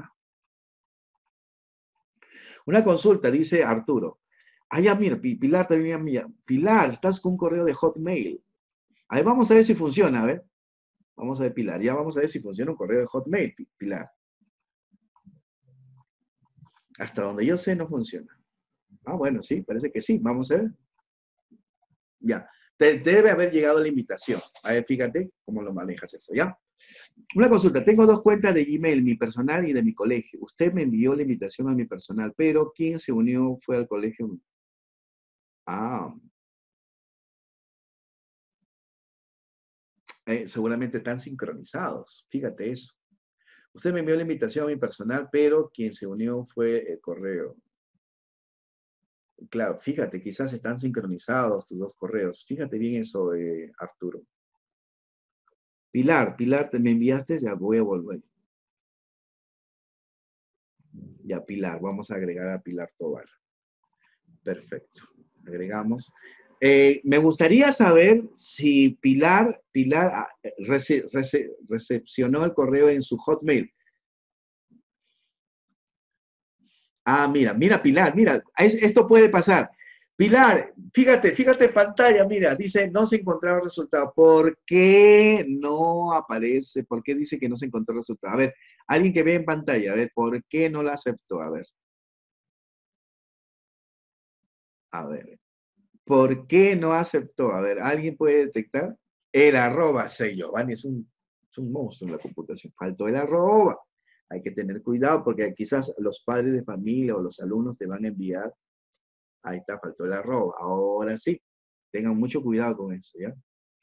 Una consulta, dice Arturo. Ah, ya, mira, Pilar también, mira, Pilar, estás con un correo de Hotmail. A ver, vamos a ver si funciona, a ver. Vamos a ver, Pilar, ya vamos a ver si funciona un correo de Hotmail, Pilar. Hasta donde yo sé no funciona. Ah, bueno, sí, parece que sí, vamos a ver. Ya. Te debe haber llegado la invitación. A ver, fíjate cómo lo manejas eso, ¿ya? Una consulta. Tengo dos cuentas de Gmail, mi personal y de mi colegio. Usted me envió la invitación a mi personal, pero ¿quién se unió fue al colegio? Ah. Eh, seguramente están sincronizados. Fíjate eso. Usted me envió la invitación a mi personal, pero quien se unió fue el correo. Claro, fíjate, quizás están sincronizados tus dos correos. Fíjate bien eso, eh, Arturo. Pilar, Pilar, ¿te me enviaste? Ya voy a volver. Ya, Pilar, vamos a agregar a Pilar Tobar. Perfecto, agregamos. Eh, me gustaría saber si Pilar, Pilar rece, rece, recepcionó el correo en su Hotmail. Ah, mira, mira Pilar, mira, esto puede pasar. Pilar, fíjate, fíjate en pantalla, mira, dice no se encontraba el resultado. ¿Por qué no aparece? ¿Por qué dice que no se encontró el resultado? A ver, alguien que ve en pantalla, a ver, ¿por qué no la aceptó? A ver. A ver, ¿por qué no aceptó? A ver, ¿alguien puede detectar? El arroba, sí, Giovanni es un, es un monstruo en la computación. Faltó el arroba. Hay que tener cuidado porque quizás los padres de familia o los alumnos te van a enviar. Ahí está, faltó el arroba. Ahora sí, tengan mucho cuidado con eso, ¿ya?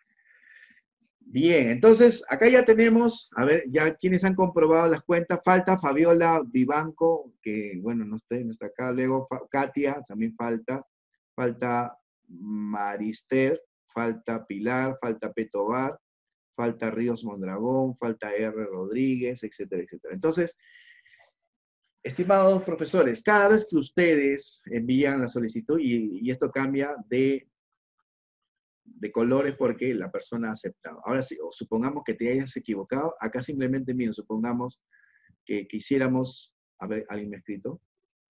Bien, entonces acá ya tenemos, a ver, ya quienes han comprobado las cuentas. Falta Fabiola Vivanco, que bueno, no está, no está acá. Luego Katia, también falta. Falta Marister, falta Pilar, falta Petobar, falta Ríos Mondragón, falta R. Rodríguez, etcétera, etcétera. Entonces, estimados profesores, cada vez que ustedes envían la solicitud, y, y esto cambia de, de colores porque la persona ha aceptado. Ahora sí, o supongamos que te hayas equivocado, acá simplemente, miren, supongamos que quisiéramos, a ver, ¿alguien me ha escrito?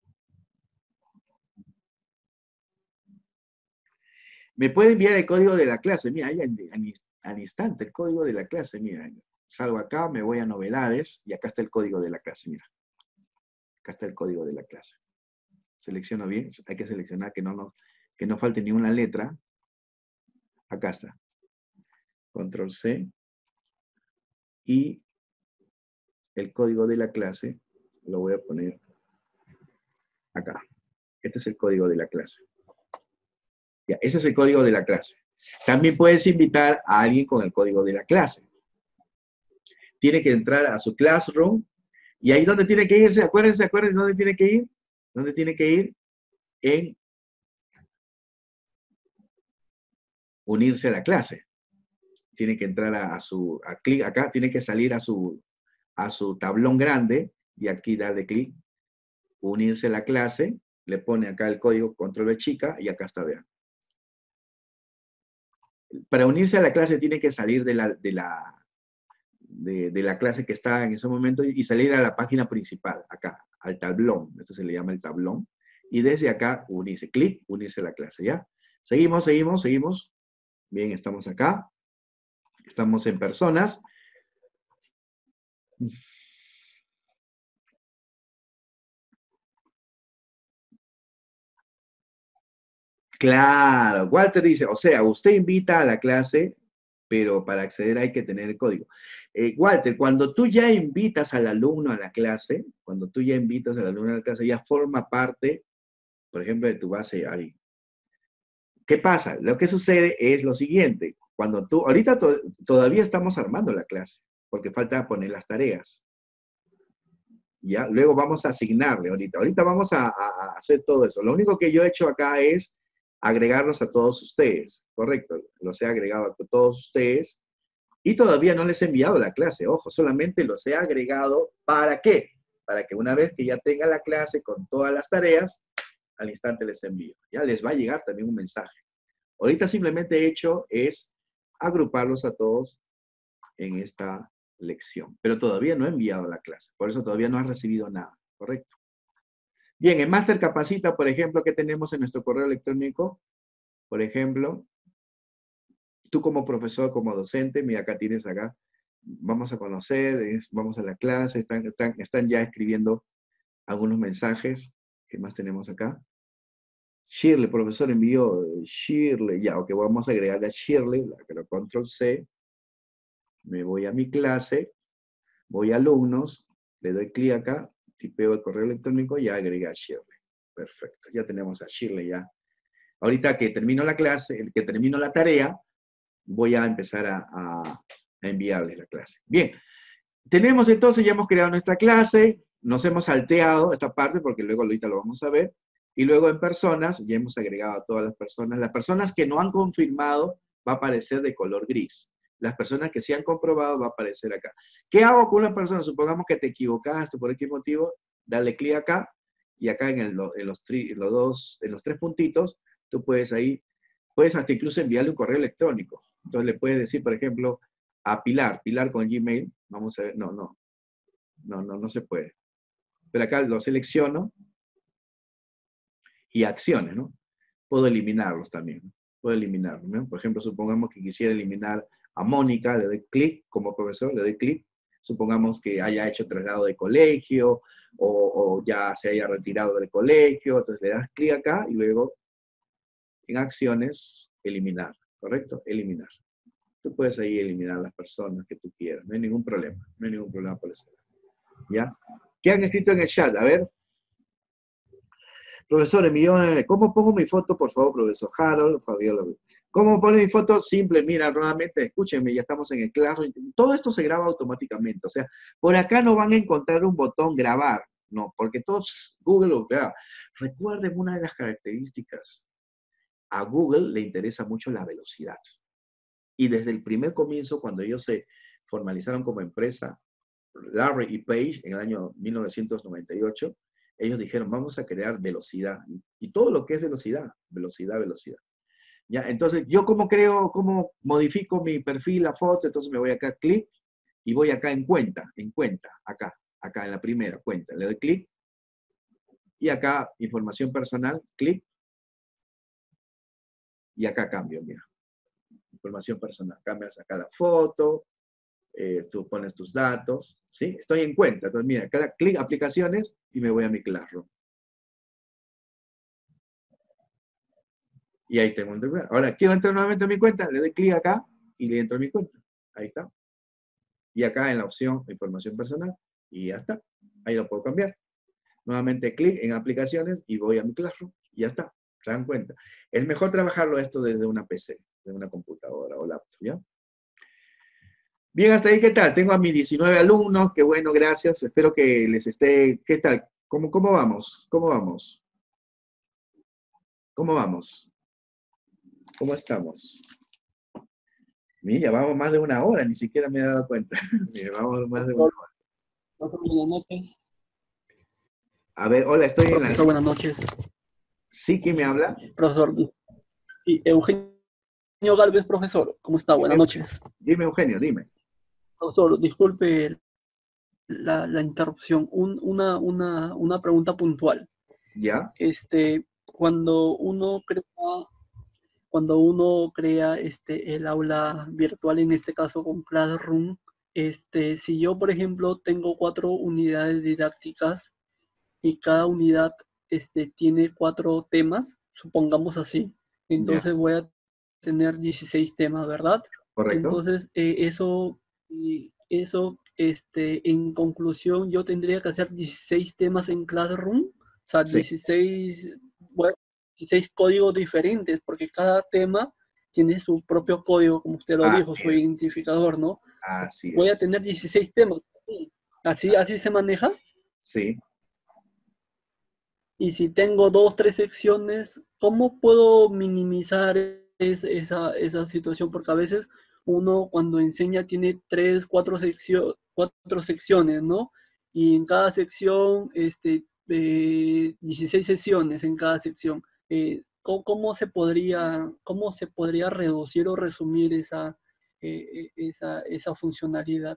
Me puede enviar el código de la clase, mira, ahí al instante el código de la clase, mira, salgo acá, me voy a novedades, y acá está el código de la clase, mira. Acá está el código de la clase. Selecciono bien, hay que seleccionar que no, no, que no falte ni una letra. Acá está. Control C. Y el código de la clase lo voy a poner acá. Este es el código de la clase. Ya, ese es el código de la clase. También puedes invitar a alguien con el código de la clase. Tiene que entrar a su Classroom. Y ahí donde tiene que irse, acuérdense, acuérdense dónde tiene que ir. ¿Dónde tiene que ir? En unirse a la clase. Tiene que entrar a, a su, a clic acá, tiene que salir a su, a su tablón grande y aquí darle clic, unirse a la clase, le pone acá el código control V chica y acá está, vean. Para unirse a la clase tiene que salir de la, de la, de, de la clase que está en ese momento y salir a la página principal, acá, al tablón, esto se le llama el tablón, y desde acá unirse, clic, unirse a la clase, ¿ya? Seguimos, seguimos, seguimos. Bien, estamos acá. Estamos en personas. Claro, Walter dice, o sea, usted invita a la clase, pero para acceder hay que tener el código. Eh, Walter, cuando tú ya invitas al alumno a la clase, cuando tú ya invitas al alumno a la clase, ya forma parte, por ejemplo, de tu base ahí. ¿Qué pasa? Lo que sucede es lo siguiente. Cuando tú, ahorita to todavía estamos armando la clase, porque falta poner las tareas. ¿Ya? Luego vamos a asignarle ahorita. Ahorita vamos a, a, a hacer todo eso. Lo único que yo he hecho acá es agregarlos a todos ustedes, ¿correcto? Los he agregado a todos ustedes y todavía no les he enviado la clase, ojo, solamente los he agregado, ¿para qué? Para que una vez que ya tenga la clase con todas las tareas, al instante les envío. Ya les va a llegar también un mensaje. Ahorita simplemente he hecho es agruparlos a todos en esta lección, pero todavía no he enviado la clase, por eso todavía no has recibido nada, ¿correcto? Bien, en Master Capacita, por ejemplo, ¿qué tenemos en nuestro correo electrónico? Por ejemplo, tú como profesor, como docente, mira, acá tienes acá, vamos a conocer, es, vamos a la clase, están, están, están ya escribiendo algunos mensajes. ¿Qué más tenemos acá? Shirley, profesor envió, Shirley, ya, ok, vamos a agregarle a Shirley, la control C, me voy a mi clase, voy a alumnos, le doy clic acá, tipeo el correo electrónico y ya agregué a Shirley. Perfecto, ya tenemos a Shirley ya. Ahorita que termino la clase, que termino la tarea, voy a empezar a, a, a enviarles la clase. Bien, tenemos entonces, ya hemos creado nuestra clase, nos hemos salteado esta parte porque luego ahorita lo vamos a ver, y luego en personas, ya hemos agregado a todas las personas. Las personas que no han confirmado va a aparecer de color gris. Las personas que sí han comprobado va a aparecer acá. ¿Qué hago con una persona? Supongamos que te equivocaste por qué motivo, dale clic acá, y acá en, el, en, los tri, en, los dos, en los tres puntitos, tú puedes ahí, puedes hasta incluso enviarle un correo electrónico. Entonces le puedes decir, por ejemplo, a Pilar, Pilar con Gmail, vamos a ver, no, no, no, no, no se puede. Pero acá lo selecciono y acciones, ¿no? Puedo eliminarlos también, ¿no? Puedo eliminarlos, ¿no? Por ejemplo, supongamos que quisiera eliminar a Mónica, le doy clic como profesor, le doy clic. Supongamos que haya hecho traslado de colegio o, o ya se haya retirado del colegio, entonces le das clic acá y luego en acciones, eliminar, ¿correcto? Eliminar. Tú puedes ahí eliminar las personas que tú quieras, no hay ningún problema, no hay ningún problema por eso. ¿Ya? ¿Qué han escrito en el chat? A ver. Profesor, Emilio, ¿cómo pongo mi foto, por favor, profesor Harold, Fabiola? ¿Cómo pongo mi foto? Simple, mira, nuevamente, escúchenme, ya estamos en el Classroom. Todo esto se graba automáticamente. O sea, por acá no van a encontrar un botón grabar. No, porque todos Google lo graba. Recuerden una de las características. A Google le interesa mucho la velocidad. Y desde el primer comienzo, cuando ellos se formalizaron como empresa, Larry y Page, en el año mil novecientos noventa y ocho, ellos dijeron, vamos a crear velocidad. Y todo lo que es velocidad, velocidad, velocidad. ¿Ya? Entonces, yo cómo creo, cómo modifico mi perfil, la foto, entonces me voy acá, clic, y voy acá en cuenta, en cuenta, acá, acá en la primera cuenta. Le doy clic, y acá, información personal, clic, y acá cambio, mira. Información personal. Cambias acá la foto, eh, tú pones tus datos, ¿sí? Estoy en cuenta. Entonces, mira, cada clic, aplicaciones, y me voy a mi Classroom. Y ahí tengo un lugar. Ahora, quiero entrar nuevamente a mi cuenta, le doy clic acá y le entro a mi cuenta. Ahí está. Y acá en la opción información personal, y ya está. Ahí lo puedo cambiar. Nuevamente clic en aplicaciones y voy a mi Classroom. Y ya está. ¿Se dan cuenta? Es mejor trabajarlo esto desde una P C, desde una computadora o laptop, ¿ya? Bien, hasta ahí, ¿qué tal? Tengo a mis diecinueve alumnos, qué bueno, gracias. Espero que les esté, ¿qué tal? ¿Cómo, cómo vamos? ¿Cómo vamos? ¿Cómo vamos? ¿Cómo estamos? Mira, vamos más de una hora, ni siquiera me he dado cuenta. Mira, vamos más de una hora. Profesor, buenas noches. A ver, hola, estoy en la... Profesor, buenas noches. ¿Sí? ¿Quién me habla? Profesor, y Eugenio Galvez, profesor, ¿cómo está? Buenas noches. Dime, Eugenio, dime. Profesor, disculpe la, la interrupción. Un, una, una, una pregunta puntual. ¿Ya? Este, cuando uno crea, cuando uno crea este, el aula virtual, en este caso con Classroom, este, si yo, por ejemplo, tengo cuatro unidades didácticas y cada unidad este, tiene cuatro temas, supongamos así, entonces Ya. voy a tener dieciséis temas, ¿verdad? ¿Correcto? Entonces, eh, eso, y eso este, en conclusión, yo tendría que hacer dieciséis temas en Classroom, o sea, Sí. dieciséis, bueno, dieciséis códigos diferentes, porque cada tema tiene su propio código, como usted lo dijo, Así su es. identificador, ¿no? Así Voy a es. tener dieciséis temas. ¿Así, así se maneja? Sí. Y si tengo dos, tres secciones, ¿cómo puedo minimizar es- esa, esa situación? Porque a veces uno cuando enseña tiene tres, cuatro, seccio- cuatro secciones, ¿no? Y en cada sección, este, eh, dieciséis sesiones en cada sección. Eh, ¿cómo, cómo se podría, cómo se podría reducir o resumir esa, eh, eh, esa, esa funcionalidad?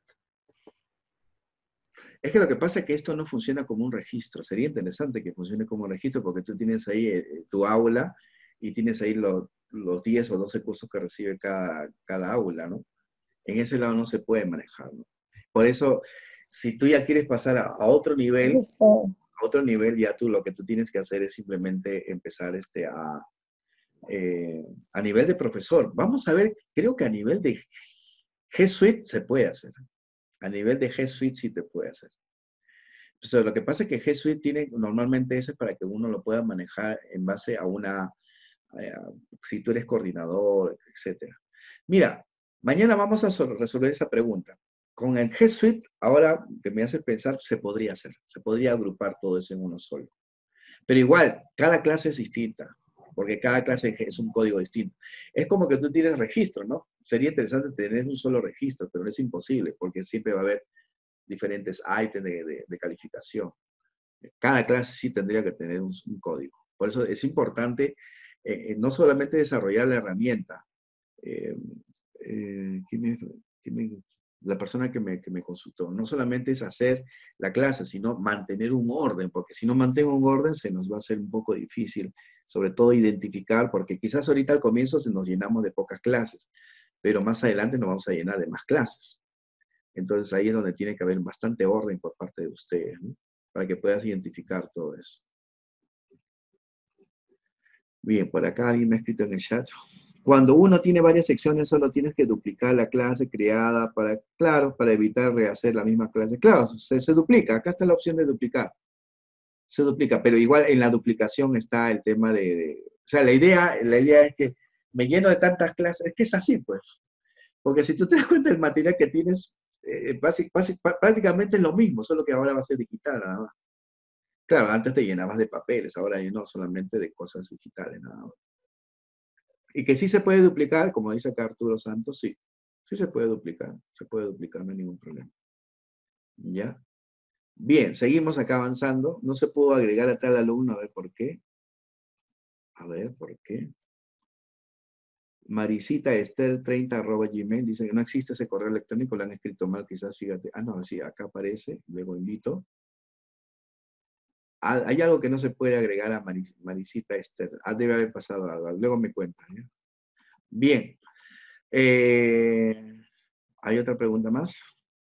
Es que lo que pasa es que esto no funciona como un registro. Sería interesante que funcione como un registro porque tú tienes ahí eh, tu aula y tienes ahí lo- los diez o doce cursos que recibe cada, cada aula, ¿no? En ese lado no se puede manejar, ¿no? Por eso, si tú ya quieres pasar a, a otro nivel, a otro nivel, ya tú lo que tú tienes que hacer es simplemente empezar este, a, eh, a nivel de profesor. Vamos a ver, creo que a nivel de G Suite se puede hacer. A nivel de G Suite sí te puede hacer. Entonces, lo que pasa es que G Suite tiene normalmente ese para que uno lo pueda manejar en base a una, eh, si tú eres coordinador, etcétera. Mira, mañana vamos a resolver esa pregunta. Con el G Suite, ahora que me hace pensar, se podría hacer. Se podría agrupar todo eso en uno solo. Pero igual, cada clase es distinta, porque cada clase es un código distinto. Es como que tú tienes registro, ¿no? Sería interesante tener un solo registro, pero es imposible, porque siempre va a haber diferentes ítems de, de, de calificación. Cada clase sí tendría que tener un, un código. Por eso es importante eh, no solamente desarrollar la herramienta. Eh, eh, ¿quién me, quién me, la persona que me, que me consultó, no solamente es hacer la clase, sino mantener un orden, porque si no mantengo un orden se nos va a hacer un poco difícil, sobre todo identificar, porque quizás ahorita al comienzo se nos llenamos de pocas clases, pero más adelante nos vamos a llenar de más clases. Entonces ahí es donde tiene que haber bastante orden por parte de ustedes, ¿no? Para que puedas identificar todo eso. Bien, por acá alguien me ha escrito en el chat. Cuando uno tiene varias secciones, solo tienes que duplicar la clase creada para, claro, para evitar rehacer la misma clase. Claro, se, se duplica. Acá está la opción de duplicar. Se duplica, pero igual en la duplicación está el tema de, de o sea, la idea, la idea es que me lleno de tantas clases, es que es así, pues. Porque si tú te das cuenta del material que tienes, eh, basic, basic, prácticamente es lo mismo, solo que ahora va a ser digital nada más. Claro, antes te llenabas de papeles, ahora lleno solamente de cosas digitales nada más. Y que sí se puede duplicar, como dice acá Arturo Santos, sí. Sí se puede duplicar, se puede duplicar, no hay ningún problema. ¿Ya? Bien, seguimos acá avanzando. No se pudo agregar a tal alumno, a ver por qué. A ver, ¿por qué? Maricita Esther treinta arroba gmail dice que no existe ese correo electrónico, lo han escrito mal quizás, fíjate. Ah, no, sí, acá aparece, luego invito. Ah, hay algo que no se puede agregar a Maris, Maricita Esther. Ah, debe haber pasado algo, luego me cuentan. ¿Ya? Bien. Eh, ¿Hay otra pregunta más?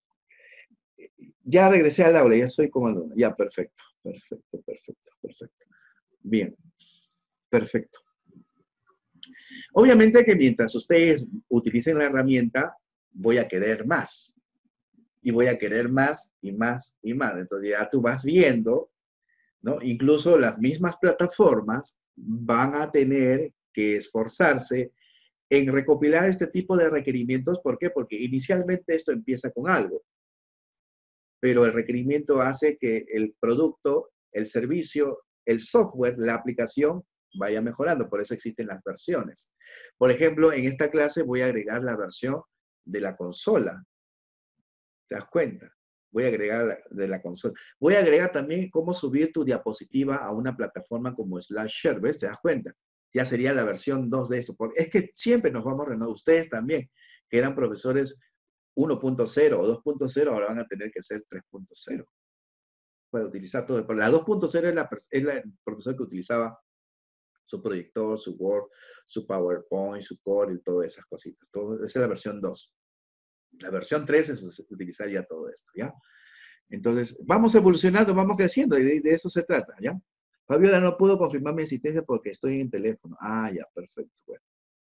Ya regresé al aula, ya soy como alumno. Ya, perfecto, perfecto, perfecto, perfecto. Bien, perfecto. Obviamente que mientras ustedes utilicen la herramienta, voy a querer más. Y voy a querer más y más y más. Entonces ya tú vas viendo, ¿no? Incluso las mismas plataformas van a tener que esforzarse en recopilar este tipo de requerimientos. ¿Por qué? Porque inicialmente esto empieza con algo. Pero el requerimiento hace que el producto, el servicio, el software, la aplicación vaya mejorando. Por eso existen las versiones. Por ejemplo, en esta clase voy a agregar la versión de la consola. ¿Te das cuenta? Voy a agregar la, de la consola. Voy a agregar también cómo subir tu diapositiva a una plataforma como SlideShare. ¿Ves? ¿Te das cuenta? Ya sería la versión dos de eso. Porque es que siempre nos vamos renovando. Ustedes también, que eran profesores uno punto cero o dos punto cero, ahora van a tener que ser tres punto cero. Puede utilizar todo. Pero la dos punto cero es, la, es la, el profesor que utilizaba su proyector, su Word, su PowerPoint, su Core y todas esas cositas. Todo, esa es la versión dos. La versión tres es utilizar ya todo esto, ¿ya? Entonces, vamos evolucionando, vamos creciendo, y de, de eso se trata, ¿ya? Fabiola, no puedo confirmar mi asistencia porque estoy en teléfono. Ah, ya, perfecto. Bueno.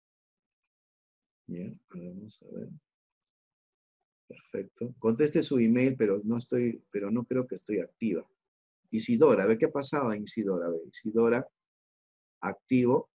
Ya, vamos a ver. Perfecto. Conteste su email, pero no estoy, pero no creo que estoy activa. Isidora, a ver qué ha pasado en Isidora. A ver, Isidora, activo.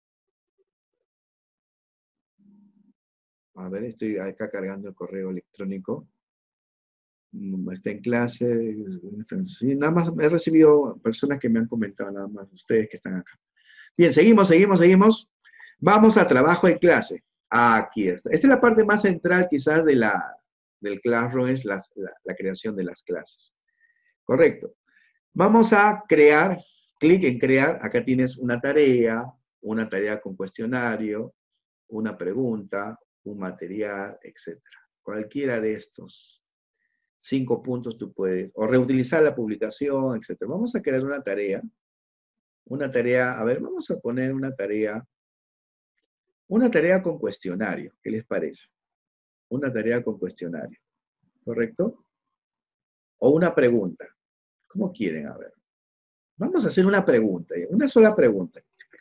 A ver, estoy acá cargando el correo electrónico. Está en clase. Sí, nada más he recibido personas que me han comentado, nada más ustedes que están acá. Bien, seguimos, seguimos, seguimos. Vamos a trabajo de clase. Aquí está. Esta es la parte más central quizás de la, del Classroom, es la, la, la creación de las clases. Correcto. Vamos a crear, clic en crear. Acá tienes una tarea, una tarea con cuestionario, una pregunta, un material, etcétera. Cualquiera de estos cinco puntos tú puedes, o reutilizar la publicación, etcétera. Vamos a crear una tarea. Una tarea, a ver, vamos a poner una tarea, una tarea con cuestionario. ¿Qué les parece? Una tarea con cuestionario. ¿Correcto? O una pregunta. ¿Cómo quieren? A ver. Vamos a hacer una pregunta, una sola pregunta.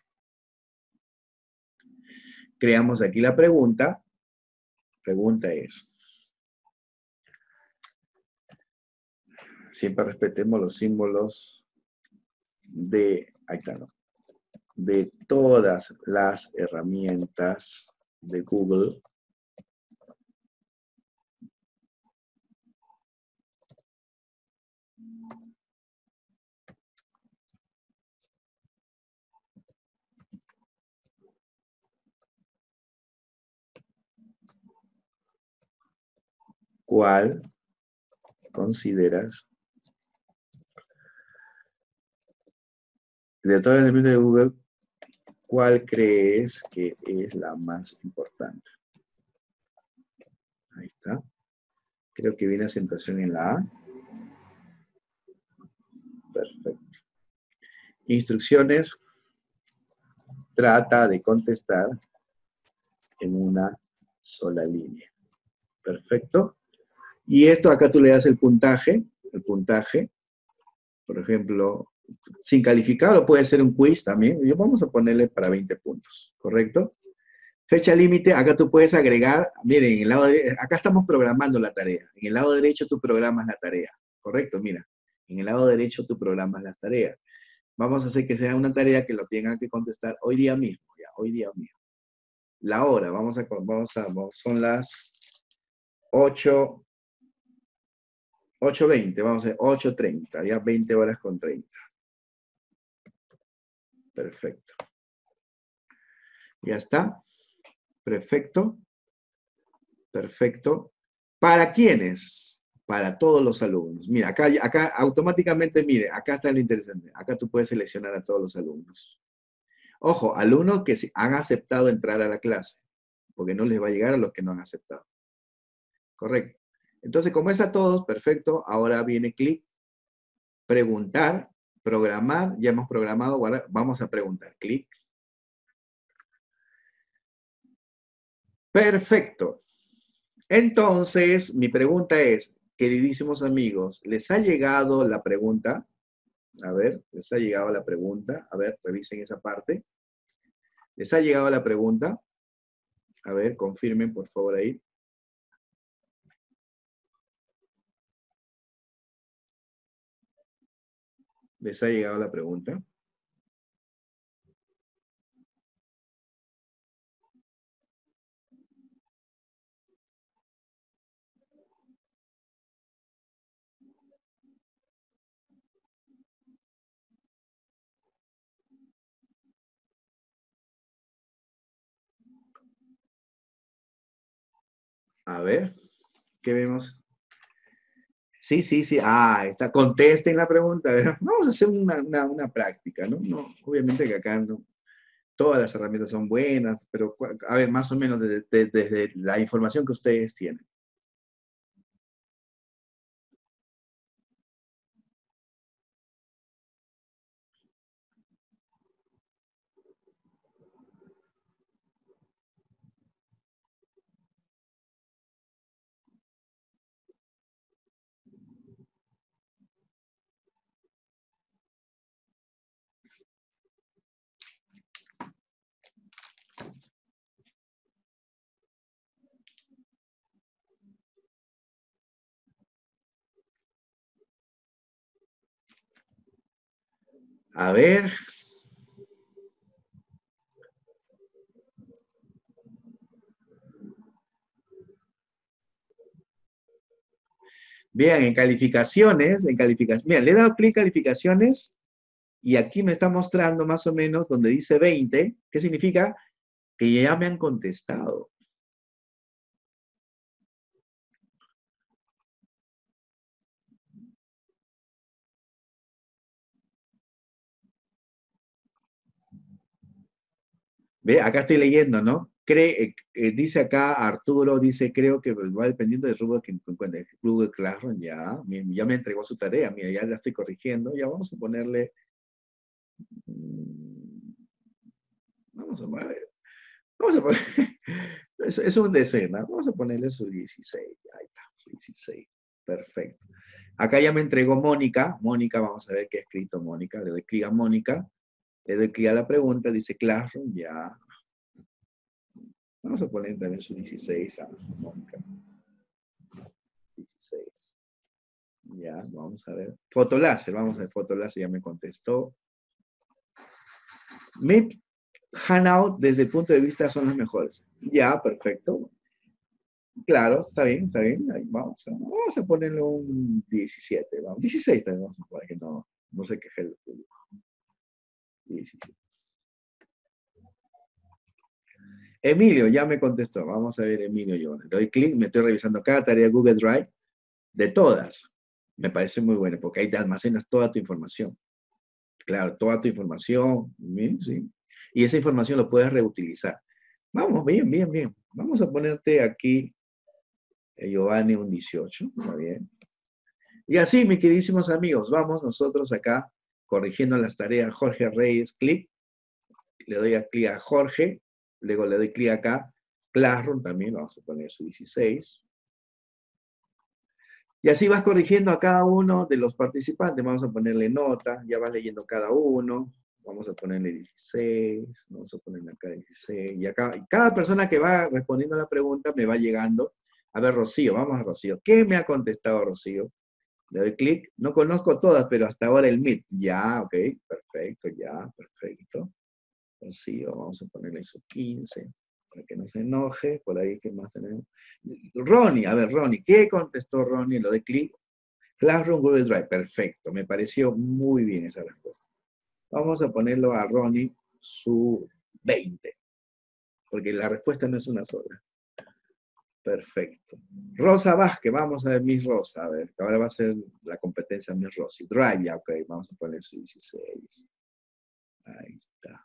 Creamos aquí la pregunta. Pregunta es, siempre respetemos los símbolos de, ahí está, ¿no? De todas las herramientas de Google. ¿Cuál consideras de todas las herramientas de Google, cuál crees que es la más importante? Ahí está. Creo que viene acentuación en la A. Perfecto. Instrucciones. Trata de contestar en una sola línea. Perfecto. Y esto acá tú le das el puntaje, el puntaje, por ejemplo, sin calificar, o puede ser un quiz también. Yo vamos a ponerle para veinte puntos, ¿correcto? Fecha límite, acá tú puedes agregar, miren, en el lado de, acá estamos programando la tarea. En el lado derecho tú programas la tarea. Correcto, mira. En el lado derecho tú programas las tareas. Vamos a hacer que sea una tarea que lo tengan que contestar hoy día mismo, ya, hoy día mismo. La hora, vamos a, vamos a, vamos, son las ocho, ocho veinte, vamos a ver, ocho treinta, ya veinte horas con treinta. Perfecto. Ya está. Perfecto. Perfecto. ¿Para quiénes? Para todos los alumnos. Mira, acá, acá automáticamente, mire, acá está lo interesante. Acá tú puedes seleccionar a todos los alumnos. Ojo, alumnos que han aceptado entrar a la clase, porque no les va a llegar a los que no han aceptado. Correcto. Entonces, como es a todos, perfecto. Ahora viene clic, preguntar, programar. Ya hemos programado, ahora vamos a preguntar. Clic. Perfecto. Entonces, mi pregunta es, queridísimos amigos, ¿les ha llegado la pregunta? A ver, ¿les ha llegado la pregunta? A ver, revisen esa parte. ¿Les ha llegado la pregunta? A ver, confirmen por favor ahí. ¿Les ha llegado la pregunta? A ver, ¿qué vemos? Sí, sí, sí. Ah, está. Contesten la pregunta. A ver, vamos a hacer una, una, una práctica, ¿no? No, obviamente que acá no, todas las herramientas son buenas, pero a ver, más o menos desde, desde, desde la información que ustedes tienen. A ver. Vean, en calificaciones, en calificaciones, mira, le he dado clic calificaciones y aquí me está mostrando más o menos donde dice veinte, ¿qué significa? Que ya me han contestado. Ve, acá estoy leyendo, ¿no? Cree, eh, eh, dice acá Arturo, dice, creo que va dependiendo del rubro que encuentre. Google Classroom, ya, ya me entregó su tarea, mira, ya la estoy corrigiendo, ya vamos a ponerle, vamos a poner, vamos a poner, es, es un decena, vamos a ponerle su dieciséis, ahí está, su dieciséis, perfecto. Acá ya me entregó Mónica, Mónica, vamos a ver qué ha escrito Mónica, le doy clic a Mónica, le doy clic a la pregunta, dice Classroom, ya. Vamos a poner también su dieciséis a Mónica. dieciséis. Ya, vamos a ver. Fotoláser, vamos a ver, Fotoláser ya me contestó. Meet, Hangout, desde el punto de vista son las mejores. Ya, perfecto. Claro, está bien, está bien. Ahí vamos, a, vamos a ponerle un diecisiete. Vamos. dieciséis también vamos a poner que no, no se queje el público. diecisiete. Emilio ya me contestó. Vamos a ver, Emilio, yo le doy clic, me estoy revisando cada tarea de Google Drive, de todas. Me parece muy bueno, porque ahí te almacenas toda tu información. Claro, toda tu información, ¿sí? Y esa información lo puedes reutilizar. Vamos, bien, bien, bien. Vamos a ponerte aquí, eh, Giovanni, un dieciocho, está bien. Y así, mis queridísimos amigos, vamos nosotros acá corrigiendo las tareas. Jorge Reyes, clic. Le doy a clic a Jorge. Luego le doy clic acá. Classroom también, vamos a poner su dieciséis. Y así vas corrigiendo a cada uno de los participantes. Vamos a ponerle nota, ya vas leyendo cada uno. Vamos a ponerle dieciséis, vamos a ponerle acá dieciséis, y acá, y cada persona que va respondiendo a la pregunta me va llegando. A ver, Rocío, vamos a Rocío. ¿Qué me ha contestado Rocío? Le doy clic, no conozco todas, pero hasta ahora el Meet. Ya, ok, perfecto, ya, perfecto. Rocío, vamos a ponerle su quince, para que no se enoje, por ahí, ¿qué más tenemos? Ronnie, a ver, Ronnie, ¿qué contestó Ronnie? Lo doy clic. Classroom Google Drive, perfecto, me pareció muy bien esa respuesta. Vamos a ponerlo a Ronnie su veinte, porque la respuesta no es una sola. Perfecto. Rosa Vázquez, vamos a ver Miss Rosa, a ver, ahora va a ser la competencia Miss Rosy. Drive, ya, ok, vamos a poner su dieciséis. Ahí está.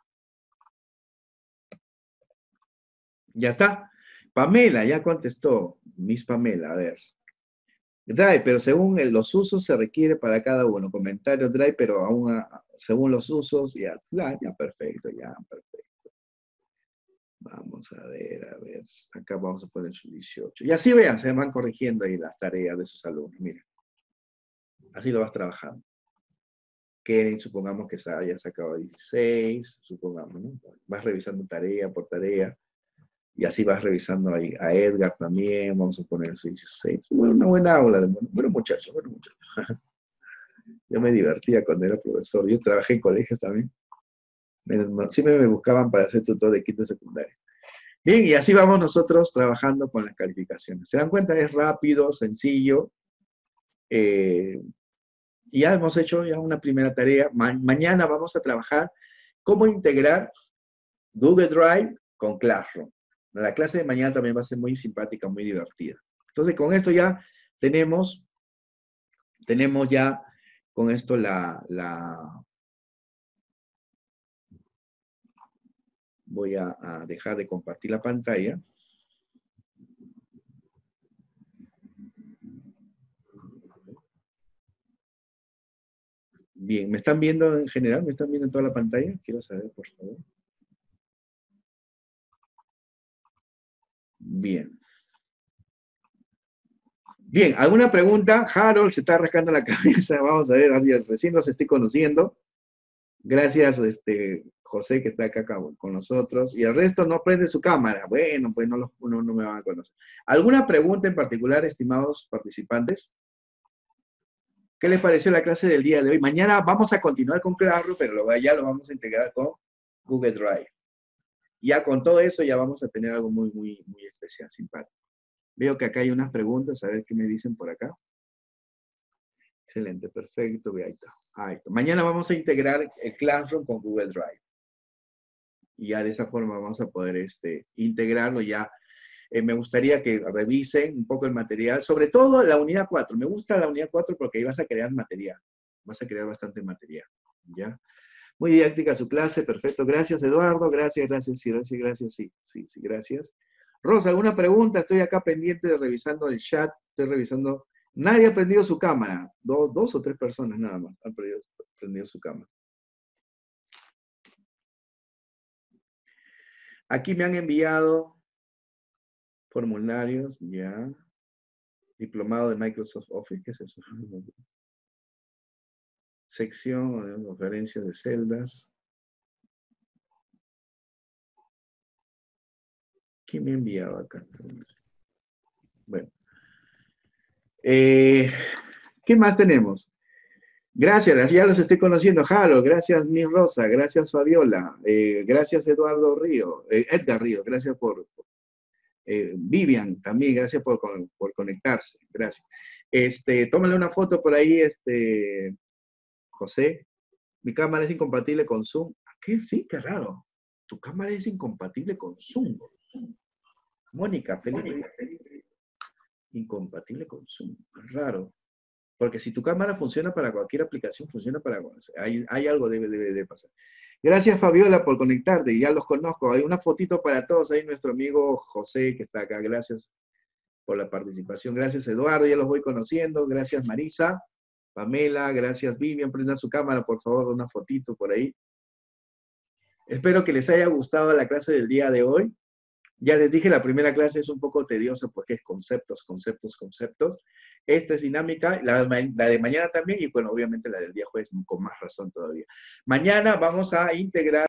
Ya está. Pamela, ya contestó. Miss Pamela, a ver. Drive, pero según el, los usos se requiere para cada uno. Comentario Drive, pero aún a, según los usos, ya, ya, ya, perfecto, ya, perfecto. Vamos a ver, a ver. Acá vamos a poner su dieciocho. Y así vean, se van corrigiendo ahí las tareas de sus alumnos. Miren. Así lo vas trabajando. Karen, supongamos que se haya sacado dieciséis, supongamos, ¿no? Vas revisando tarea por tarea. Y así vas revisando ahí a Edgar también. Vamos a poner su dieciséis. Bueno, una buena aula. De, bueno, muchachos, bueno, muchachos. Yo me divertía cuando era profesor. Yo trabajé en colegios también. Me, siempre me buscaban para ser tutor de quinto secundario. Bien, y así vamos nosotros trabajando con las calificaciones. ¿Se dan cuenta? Es rápido, sencillo. Eh, y ya hemos hecho ya una primera tarea. Ma mañana vamos a trabajar cómo integrar Google Drive con Classroom. La clase de mañana también va a ser muy simpática, muy divertida. Entonces, con esto ya tenemos, tenemos ya con esto la... la voy a, a dejar de compartir la pantalla. Bien, ¿me están viendo en general? ¿Me están viendo en toda la pantalla? Quiero saber, por favor. Bien. Bien, ¿alguna pregunta? Harold se está rascando la cabeza. Vamos a ver, recién los estoy conociendo. Gracias, este, José, que está acá con nosotros. Y el resto no prende su cámara. Bueno, pues no, lo, no, no me van a conocer. ¿Alguna pregunta en particular, estimados participantes? ¿Qué les pareció la clase del día de hoy? Mañana vamos a continuar con Classroom, pero lo, ya lo vamos a integrar con Google Drive. Ya con todo eso ya vamos a tener algo muy, muy, muy especial, simpático. Veo que acá hay unas preguntas, a ver qué me dicen por acá. Excelente, perfecto. Ahí está. Ahí está. Mañana vamos a integrar el Classroom con Google Drive. Y ya de esa forma vamos a poder este, integrarlo ya. Eh, me gustaría que revisen un poco el material, sobre todo la unidad cuatro. Me gusta la unidad cuatro porque ahí vas a crear material. Vas a crear bastante material. ¿Ya? Muy didáctica su clase, perfecto. Gracias, Eduardo. Gracias, gracias, sí, gracias, gracias, sí, sí, sí, gracias. Rosa, ¿alguna pregunta? Estoy acá pendiente de revisando el chat. Estoy revisando. Nadie ha prendido su cámara. Dos, dos o tres personas nada más han prendido, prendido su cámara. Aquí me han enviado formularios, ya. Diplomado de Microsoft Office, ¿qué es eso? Sección de conferencias de celdas. ¿Quién me ha enviado acá? Bueno. Eh, ¿Qué más tenemos? Gracias, ya los estoy conociendo. Jaro, gracias Miss Rosa, gracias Fabiola, eh, gracias Eduardo Río, eh, Edgar Río, gracias por, por eh, Vivian también, gracias por, por conectarse, gracias. Este, tómale una foto por ahí, este, José. Mi cámara es incompatible con Zoom. ¿Qué? Sí, qué raro. Tu cámara es incompatible con Zoom. Mónica, Felipe. Felipe. Incompatible con Zoom. Raro. Porque si tu cámara funciona para cualquier aplicación, funciona para... Hay, hay algo debe, debe de pasar. Gracias, Fabiola, por conectarte. Ya los conozco. Hay una fotito para todos. Ahí nuestro amigo José, que está acá. Gracias por la participación. Gracias, Eduardo. Ya los voy conociendo. Gracias, Marisa. Pamela. Gracias, Vivian. Prendan su cámara, por favor. Una fotito por ahí. Espero que les haya gustado la clase del día de hoy. Ya les dije, la primera clase es un poco tediosa porque es conceptos, conceptos, conceptos. Esta es dinámica, la, la de mañana también, y bueno, obviamente la del día jueves con más razón todavía. Mañana vamos a integrar